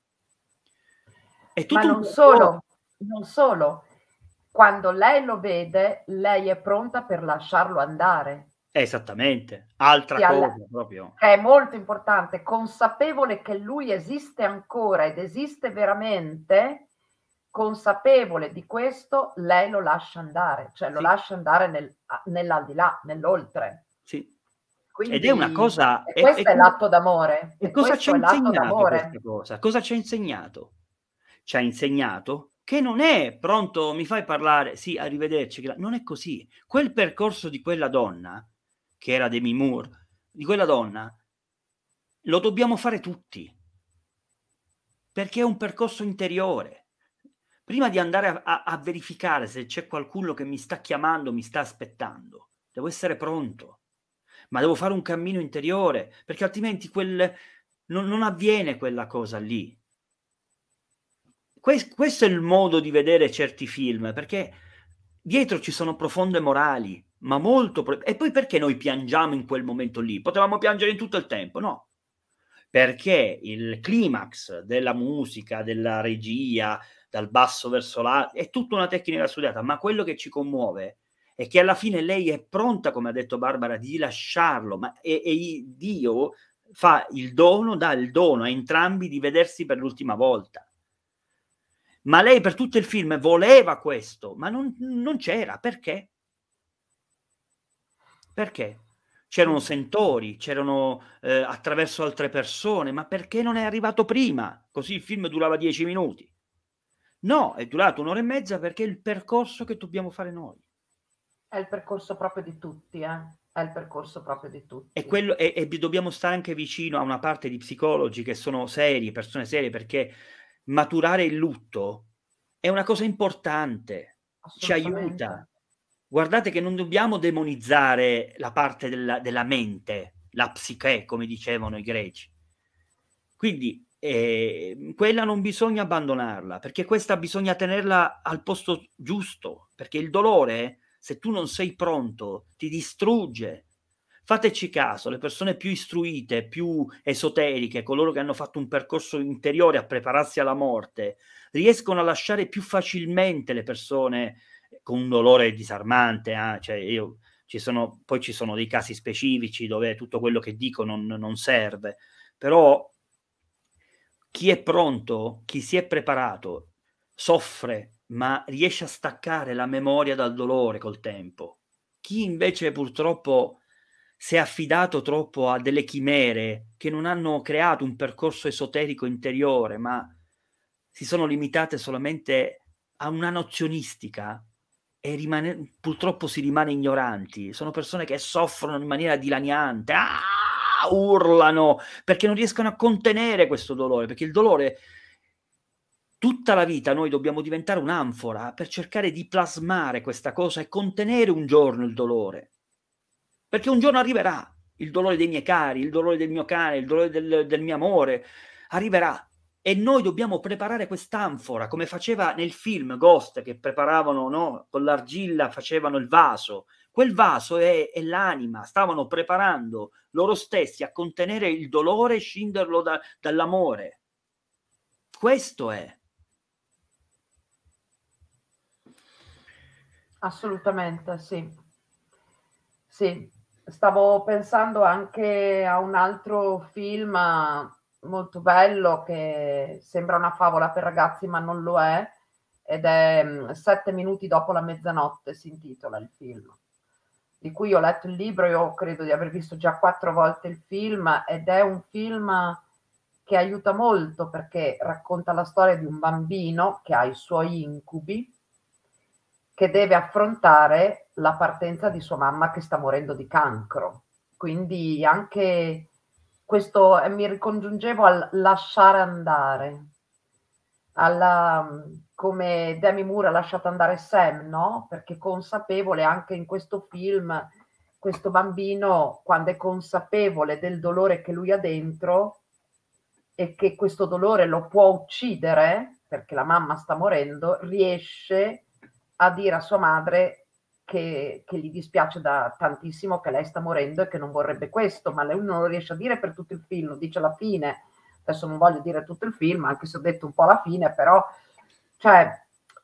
È tutto Ma non solo, non solo, quando lei lo vede, lei è pronta per lasciarlo andare. Esattamente, altra Sia cosa la- proprio. che è molto importante, consapevole che lui esiste ancora ed esiste veramente, consapevole di questo, lei lo lascia andare, cioè lo Sì, lascia andare nel, nell'aldilà, nell'oltre. sì. Ed è una Quindi cosa, e e, questo e è co- l'atto d'amore, e e cosa ci questo ha è l'atto insegnato questa d'amore. cosa? Cosa ci ha insegnato? Ci ha insegnato che non è pronto, mi fai parlare, sì, arrivederci, gra-". Non è così. Quel percorso di quella donna, che era Demi Moore, di quella donna, lo dobbiamo fare tutti, perché è un percorso interiore. Prima di andare a, a- a verificare se c'è qualcuno che mi sta chiamando, mi sta aspettando, devo essere pronto, ma devo fare un cammino interiore, perché altrimenti quel, non, non avviene quella cosa lì. Que- questo è il modo di vedere certi film, perché dietro ci sono profonde morali, ma molto... pro- e poi perché noi piangiamo in quel momento lì? Potevamo piangere in tutto il tempo, no? Perché il climax della musica, della regia, dal basso verso l'alto, è tutta una tecnica studiata, ma quello che ci commuove è che alla fine lei è pronta, come ha detto Barbara, di lasciarlo, ma e, e Dio fa il dono, dà il dono a entrambi di vedersi per l'ultima volta. Ma lei per tutto il film voleva questo, ma non, non c'era. Perché? Perché? C'erano sentori, c'erano eh, attraverso altre persone, ma perché non è arrivato prima? Così il film durava dieci minuti. No, è durato un'ora e mezza perché è il percorso che dobbiamo fare noi. È il percorso proprio di tutti, eh? È il percorso proprio di E, tutti. quello, e, e dobbiamo stare anche vicino a una parte di psicologi che sono seri, persone serie, perché maturare il lutto è una cosa importante, ci aiuta. Assolutamente. Guardate che non dobbiamo demonizzare la parte della, della mente, la psiche, come dicevano i greci. Quindi eh, quella non bisogna abbandonarla, perché questa bisogna tenerla al posto giusto, perché il dolore, se tu non sei pronto, ti distrugge. Fateci caso, le persone più istruite, più esoteriche, coloro che hanno fatto un percorso interiore a prepararsi alla morte, riescono a lasciare più facilmente le persone con un dolore disarmante. Eh? Cioè io, ci sono, poi ci sono dei casi specifici dove tutto quello che dico non, non serve, però chi è pronto, chi si è preparato, soffre, ma riesce a staccare la memoria dal dolore col tempo. Chi invece purtroppo si è affidato troppo a delle chimere che non hanno creato un percorso esoterico interiore, ma si sono limitate solamente a una nozionistica e rimane, purtroppo si rimane ignoranti. Sono persone che soffrono in maniera dilaniante, ah, urlano perché non riescono a contenere questo dolore, perché il dolore, tutta la vita noi dobbiamo diventare un'anfora per cercare di plasmare questa cosa e contenere un giorno il dolore, perché un giorno arriverà il dolore dei miei cari, il dolore del mio cane, il dolore del, del mio amore, arriverà. E noi dobbiamo preparare quest'anfora, come faceva nel film Ghost, che preparavano, no? Con l'argilla facevano il vaso. Quel vaso è, è l'anima, stavano preparando loro stessi a contenere il dolore e scinderlo da, dall'amore. Questo è. Assolutamente, sì. Sì, stavo pensando anche a un altro film molto bello che sembra una favola per ragazzi, ma non lo è, ed è mm, Sette minuti dopo la mezzanotte, si intitola il film, di cui ho letto il libro. Io credo di aver visto già quattro volte il film, ed è un film che aiuta molto perché racconta la storia di un bambino che ha i suoi incubi, che deve affrontare la partenza di sua mamma che sta morendo di cancro. Quindi anche questo, eh, mi ricongiungevo al lasciare andare, alla, come Demi Moore ha lasciato andare Sam, no? Perché consapevole anche in questo film, questo bambino, quando è consapevole del dolore che lui ha dentro e che questo dolore lo può uccidere, perché la mamma sta morendo, riesce a dire a sua madre che, che gli dispiace da tantissimo che lei sta morendo e che non vorrebbe questo, ma lei non lo riesce a dire per tutto il film, lo dice alla fine. Adesso non voglio dire tutto il film, anche se ho detto un po' alla fine, però cioè,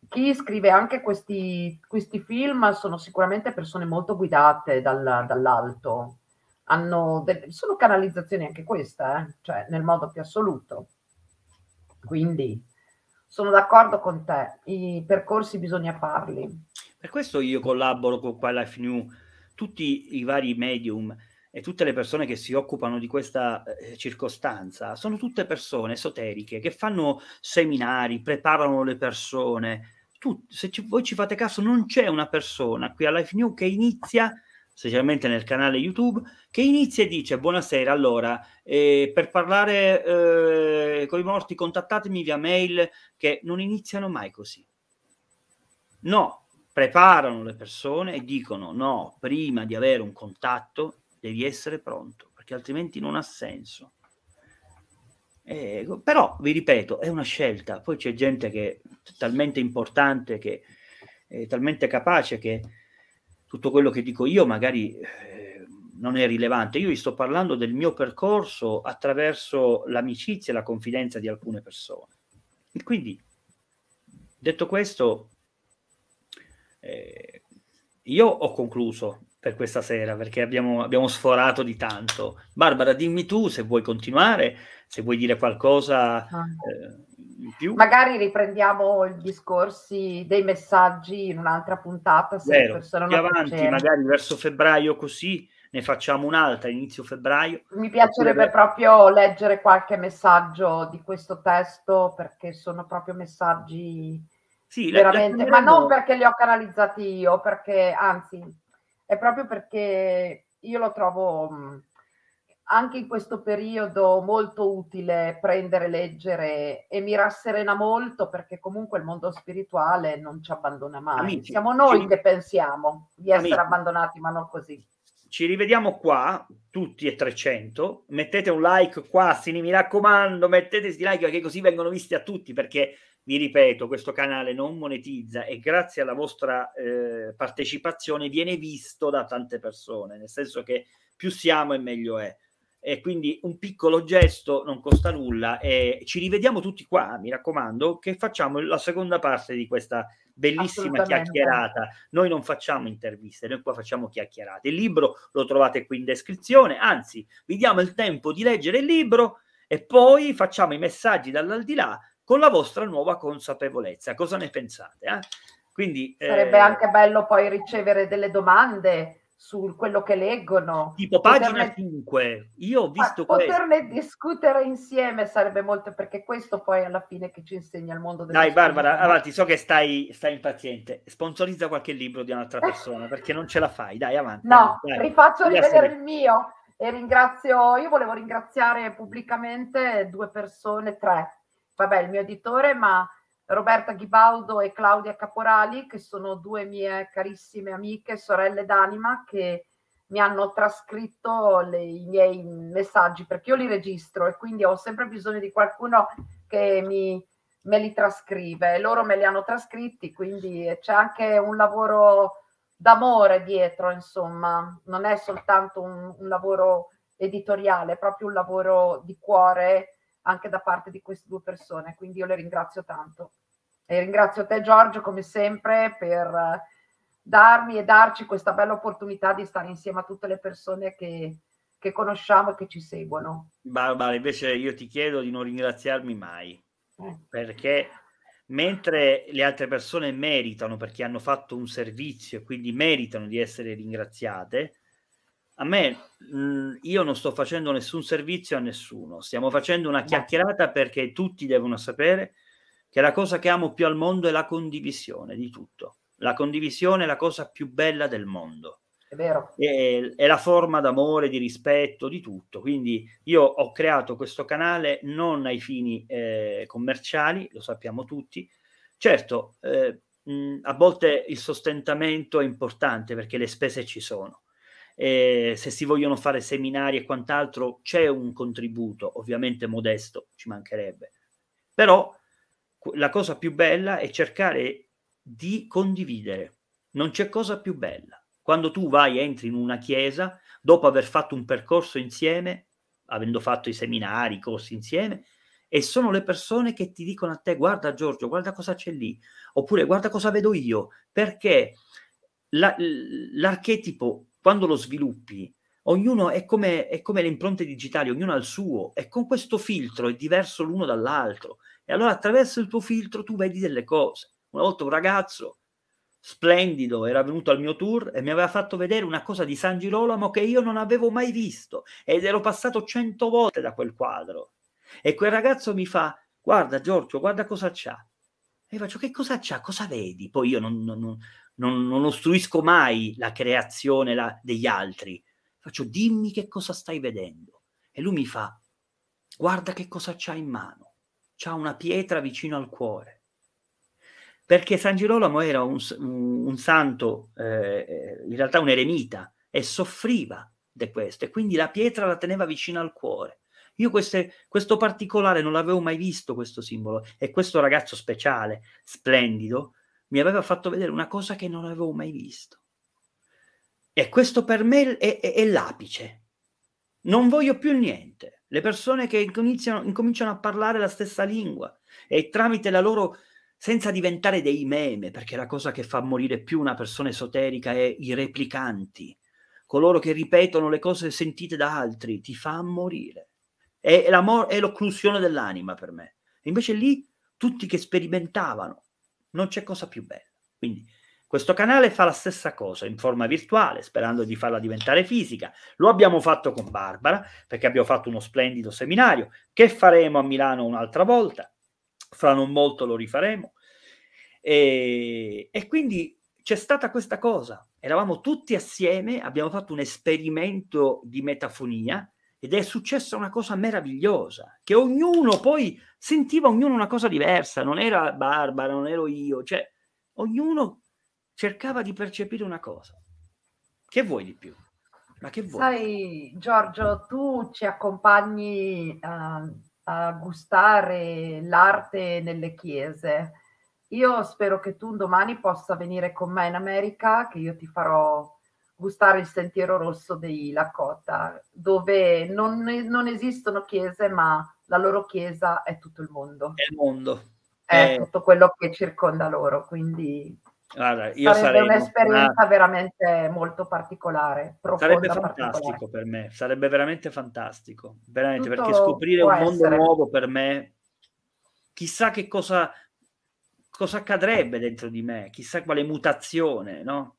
chi scrive anche questi, questi film sono sicuramente persone molto guidate dal, dall'alto, hanno del, sono canalizzazioni anche queste, eh? Cioè nel modo più assoluto. Quindi sono d'accordo con te, i percorsi bisogna farli. Per questo io collaboro con Wildlife New, tutti i vari medium e tutte le persone che si occupano di questa eh, circostanza, sono tutte persone esoteriche che fanno seminari, preparano le persone. Tu, se ci, voi ci fate caso, non c'è una persona qui a Life New che inizia, specialmente nel canale YouTube, che inizia e dice buonasera, allora, eh, per parlare eh, con i morti contattatemi via mail, che non iniziano mai così. No, preparano le persone e dicono no, prima di avere un contatto devi essere pronto, perché altrimenti non ha senso. Eh, però, vi ripeto, è una scelta. Poi c'è gente che è talmente importante, che è talmente capace, che tutto quello che dico io magari eh, non è rilevante. Io vi sto parlando del mio percorso attraverso l'amicizia e la confidenza di alcune persone. E quindi, detto questo, eh, io ho concluso per questa sera, perché abbiamo, abbiamo sforato di tanto. Barbara, dimmi tu se vuoi continuare, se vuoi dire qualcosa eh, in più. Magari riprendiamo i discorsi dei messaggi in un'altra puntata, se Vero, le persone più hanno avanti, piacere. magari verso febbraio, così ne facciamo un'altra, inizio febbraio. Mi piacerebbe Oppure... proprio leggere qualche messaggio di questo testo, perché sono proprio messaggi sì, veramente, la, la ma non perché li ho canalizzati io, perché anzi, è proprio perché io lo trovo mh, anche in questo periodo molto utile prendere, leggere, e mi rasserena molto, perché comunque il mondo spirituale non ci abbandona mai. Amici, Siamo noi ci... che pensiamo di essere Amici, abbandonati, ma non così. ci rivediamo qua, tutti e trecento, mettete un like qua, sì, mi raccomando, mettete questi like, perché così vengono visti a tutti, perché vi ripeto, questo canale non monetizza e grazie alla vostra eh, partecipazione viene visto da tante persone, nel senso che più siamo e meglio è. E quindi un piccolo gesto non costa nulla, e ci rivediamo tutti qua, mi raccomando, che facciamo la seconda parte di questa bellissima chiacchierata. Noi non facciamo interviste, noi qua facciamo chiacchierate. Il libro lo trovate qui in descrizione, anzi vi diamo il tempo di leggere il libro e poi facciamo i messaggi dall'aldilà con la vostra nuova consapevolezza. Cosa ne pensate? Eh? Quindi, sarebbe eh, anche bello poi ricevere delle domande su quello che leggono, tipo pagina poterne, cinque, io ho visto poterne questo. discutere insieme, sarebbe molto, perché questo poi alla fine che ci insegna il mondo dello Dai Barbara, spirito. avanti, so che stai, stai impaziente, sponsorizza qualche libro di un'altra persona, perché non ce la fai, dai avanti. No, avanti, dai. rifaccio Dai, rivedere il mio e ringrazio, io volevo ringraziare pubblicamente due persone, tre, vabbè, il mio editore, ma Roberta Ghibaudo e Claudia Caporali, che sono due mie carissime amiche, sorelle d'anima, che mi hanno trascritto le, i miei messaggi, perché io li registro e quindi ho sempre bisogno di qualcuno che mi, me li trascrive, e loro me li hanno trascritti, quindi c'è anche un lavoro d'amore dietro, insomma, non è soltanto un, un lavoro editoriale, è proprio un lavoro di cuore anche da parte di queste due persone, quindi io le ringrazio tanto. E ringrazio te Giorgio come sempre per darmi e darci questa bella opportunità di stare insieme a tutte le persone che, che conosciamo e che ci seguono. Barbara, invece io ti chiedo di non ringraziarmi mai, eh. perché mentre le altre persone meritano perché hanno fatto un servizio e quindi meritano di essere ringraziate, a me mh, io non sto facendo nessun servizio a nessuno, stiamo facendo una chiacchierata perché tutti devono sapere che la cosa che amo più al mondo è la condivisione di tutto. La condivisione è la cosa più bella del mondo. È vero. È, è la forma d'amore, di rispetto, di tutto. Quindi io ho creato questo canale non ai fini eh, commerciali, lo sappiamo tutti. Certo, eh, mh, a volte il sostentamento è importante perché le spese ci sono. Eh, se si vogliono fare seminari e quant'altro c'è un contributo, ovviamente modesto, ci mancherebbe. Però la cosa più bella è cercare di condividere. Non c'è cosa più bella. Quando tu vai, entri in una chiesa, dopo aver fatto un percorso insieme, avendo fatto i seminari, i corsi insieme, e sono le persone che ti dicono a te: guarda Giorgio, guarda cosa c'è lì, oppure guarda cosa vedo io, perché la, l'archetipo, quando lo sviluppi, ognuno è come, è come le impronte digitali, ognuno ha il suo, e con questo filtro è diverso l'uno dall'altro, e allora attraverso il tuo filtro tu vedi delle cose. Una volta un ragazzo splendido era venuto al mio tour e mi aveva fatto vedere una cosa di San Girolamo che io non avevo mai visto, ed ero passato cento volte da quel quadro, e quel ragazzo mi fa: guarda Giorgio, guarda cosa c'ha. E io faccio: che cosa c'ha? Cosa vedi? Poi io non, non, non, non ostruisco mai la creazione la, degli altri. Faccio: dimmi che cosa stai vedendo. E lui mi fa: guarda che cosa c'ha in mano. C'ha una pietra vicino al cuore. Perché San Girolamo era un, un, un santo, eh, in realtà un eremita, e soffriva di questo, e quindi la pietra la teneva vicino al cuore. Io queste, questo particolare non l'avevo mai visto, questo simbolo, e questo ragazzo speciale, splendido, mi aveva fatto vedere una cosa che non avevo mai visto. E questo per me è, è, è l'apice. Non voglio più niente. Le persone che incominciano, incominciano a parlare la stessa lingua, e tramite la loro, senza diventare dei meme, perché la cosa che fa morire più una persona esoterica è i replicanti, coloro che ripetono le cose sentite da altri, ti fa morire. È, è, è l'occlusione dell'anima per me. E invece lì tutti che sperimentavano, non c'è cosa più bella. Quindi questo canale fa la stessa cosa in forma virtuale, sperando di farla diventare fisica. Lo abbiamo fatto con Barbara, perché abbiamo fatto uno splendido seminario che faremo a Milano un'altra volta. Fra non molto lo rifaremo. E, e quindi c'è stata questa cosa. Eravamo tutti assieme, abbiamo fatto un esperimento di metafonia, ed è successa una cosa meravigliosa, che ognuno poi sentiva ognuno una cosa diversa. Non era Barbara, non ero io, cioè ognuno cercava di percepire una cosa. Che vuoi di più? Ma che vuoi? Sai, Giorgio, tu ci accompagni a, a gustare l'arte nelle chiese. Io spero che tu un domani possa venire con me in America, che io ti farò gustare il sentiero rosso dei Lakota, dove non, non esistono chiese, ma la loro chiesa è tutto il mondo. È il mondo. È è tutto quello che circonda loro, quindi guarda, io sarebbe sarei un'esperienza veramente molto particolare, sarebbe profonda, fantastico particolare. per me, sarebbe veramente fantastico, veramente, Tutto perché scoprire può un mondo essere. nuovo per me, chissà che cosa, cosa accadrebbe dentro di me, chissà quale mutazione, no?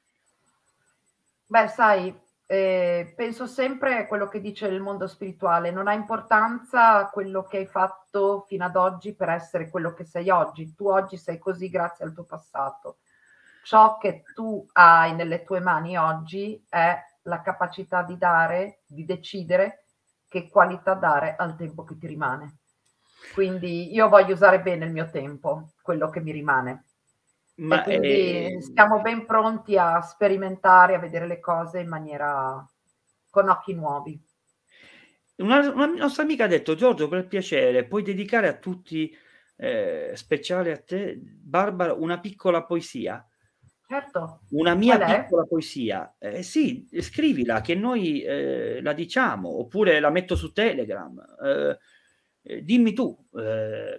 Beh, sai, eh, penso sempre a quello che dice il mondo spirituale: non ha importanza quello che hai fatto fino ad oggi per essere quello che sei oggi. Tu oggi sei così grazie al tuo passato. Ciò che tu hai nelle tue mani oggi è la capacità di dare, di decidere che qualità dare al tempo che ti rimane. Quindi io voglio usare bene il mio tempo, quello che mi rimane. Ma E quindi eh, stiamo ben pronti a sperimentare, a vedere le cose in maniera con occhi nuovi. una, una nostra amica ha detto: Giorgio, per piacere, puoi dedicare a tutti, eh, speciale a te, Barbara, una piccola poesia? Certo, Una mia qual è? piccola poesia. Eh, sì, scrivila che noi eh, la diciamo, oppure la metto su Telegram. Eh, eh, dimmi tu. Eh,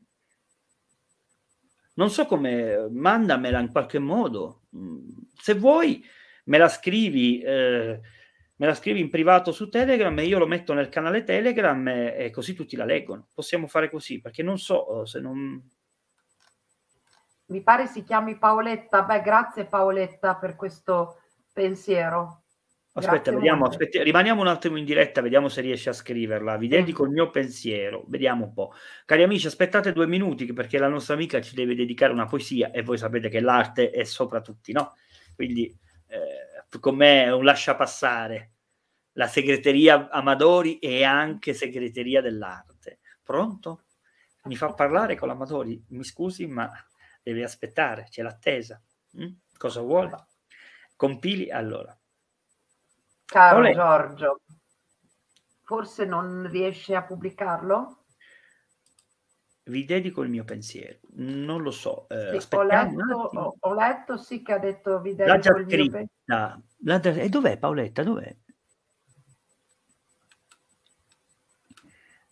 non so come, mandamela in qualche modo. Se vuoi, me la scrivi, eh, me la scrivi in privato su Telegram, e io lo metto nel canale Telegram, e, e così tutti la leggono. Possiamo fare così, perché non so se non... Mi pare si chiami Paoletta. Beh, grazie Paoletta per questo pensiero. Aspetta, Grazie vediamo, molte. aspetta, rimaniamo un attimo in diretta, vediamo se riesci a scriverla. Vi Sì. dedico il mio pensiero, vediamo un po'. Cari amici, aspettate due minuti, perché la nostra amica ci deve dedicare una poesia, e voi sapete che l'arte è sopra tutti, no? Quindi eh, con me è un lascia passare. La segreteria Amadori è anche segreteria dell'arte. Pronto? Mi fa parlare con l'Amadori? Mi scusi, ma deve aspettare, c'è l'attesa. Mm? Cosa vuole? Compili allora. Caro Olè. Giorgio, forse non riesce a pubblicarlo? Vi dedico il mio pensiero. Non lo so. Eh, Sì, ho aspettiamo un letto, attimo. ho, ho letto, sì, che ha detto vi L'ha già dedico il mio pensiero. scritta. L'ha già... E dov'è Paoletta? Dov'è?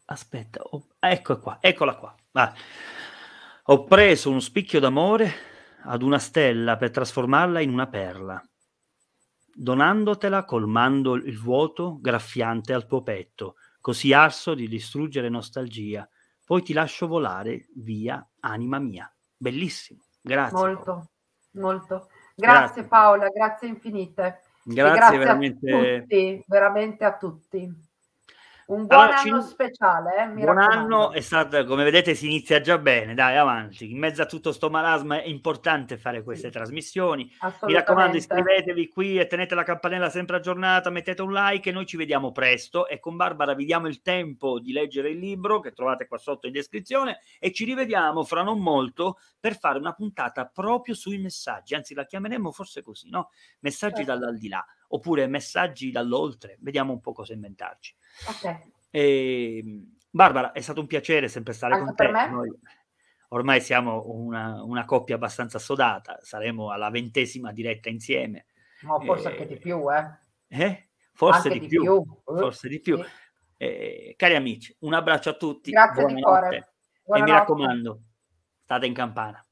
aspetta, ho, ecco qua, eccola qua. Ah. Ho preso uno spicchio d'amore ad una stella per trasformarla in una perla, donandotela colmando il vuoto graffiante al tuo petto, così arso di distruggere nostalgia. Poi ti lascio volare via, anima mia. Bellissimo. Grazie. Molto, Paola. molto. Grazie, Grazie Paola, grazie infinite. Grazie, e grazie veramente. a tutti, veramente a tutti. Un buon Allora, anno ci... speciale, eh, mi buon raccomando. anno, è stato, come vedete si inizia già bene, dai, avanti. In mezzo a tutto sto marasma è importante fare queste Sì, trasmissioni. Mi raccomando, assolutamente. iscrivetevi qui e tenete la campanella sempre aggiornata, mettete un like e noi ci vediamo presto, e con Barbara vi diamo il tempo di leggere il libro che trovate qua sotto in descrizione, e ci rivediamo fra non molto per fare una puntata proprio sui messaggi, anzi la chiameremo forse così, no? Messaggi Certo. dall'aldilà, oppure messaggi dall'oltre, vediamo un po' cosa inventarci. Ok. E, Barbara, è stato un piacere sempre stare Anche con per te. me. Noi ormai siamo una, una coppia abbastanza sodata, saremo alla ventesima diretta insieme. No, forse eh, anche di più, eh. eh? Forse Anche di di più, più. forse di più. Sì. Eh, cari amici, un abbraccio a tutti, Grazie di buonanotte cuore. e mi Buonanotte. raccomando, state in campana.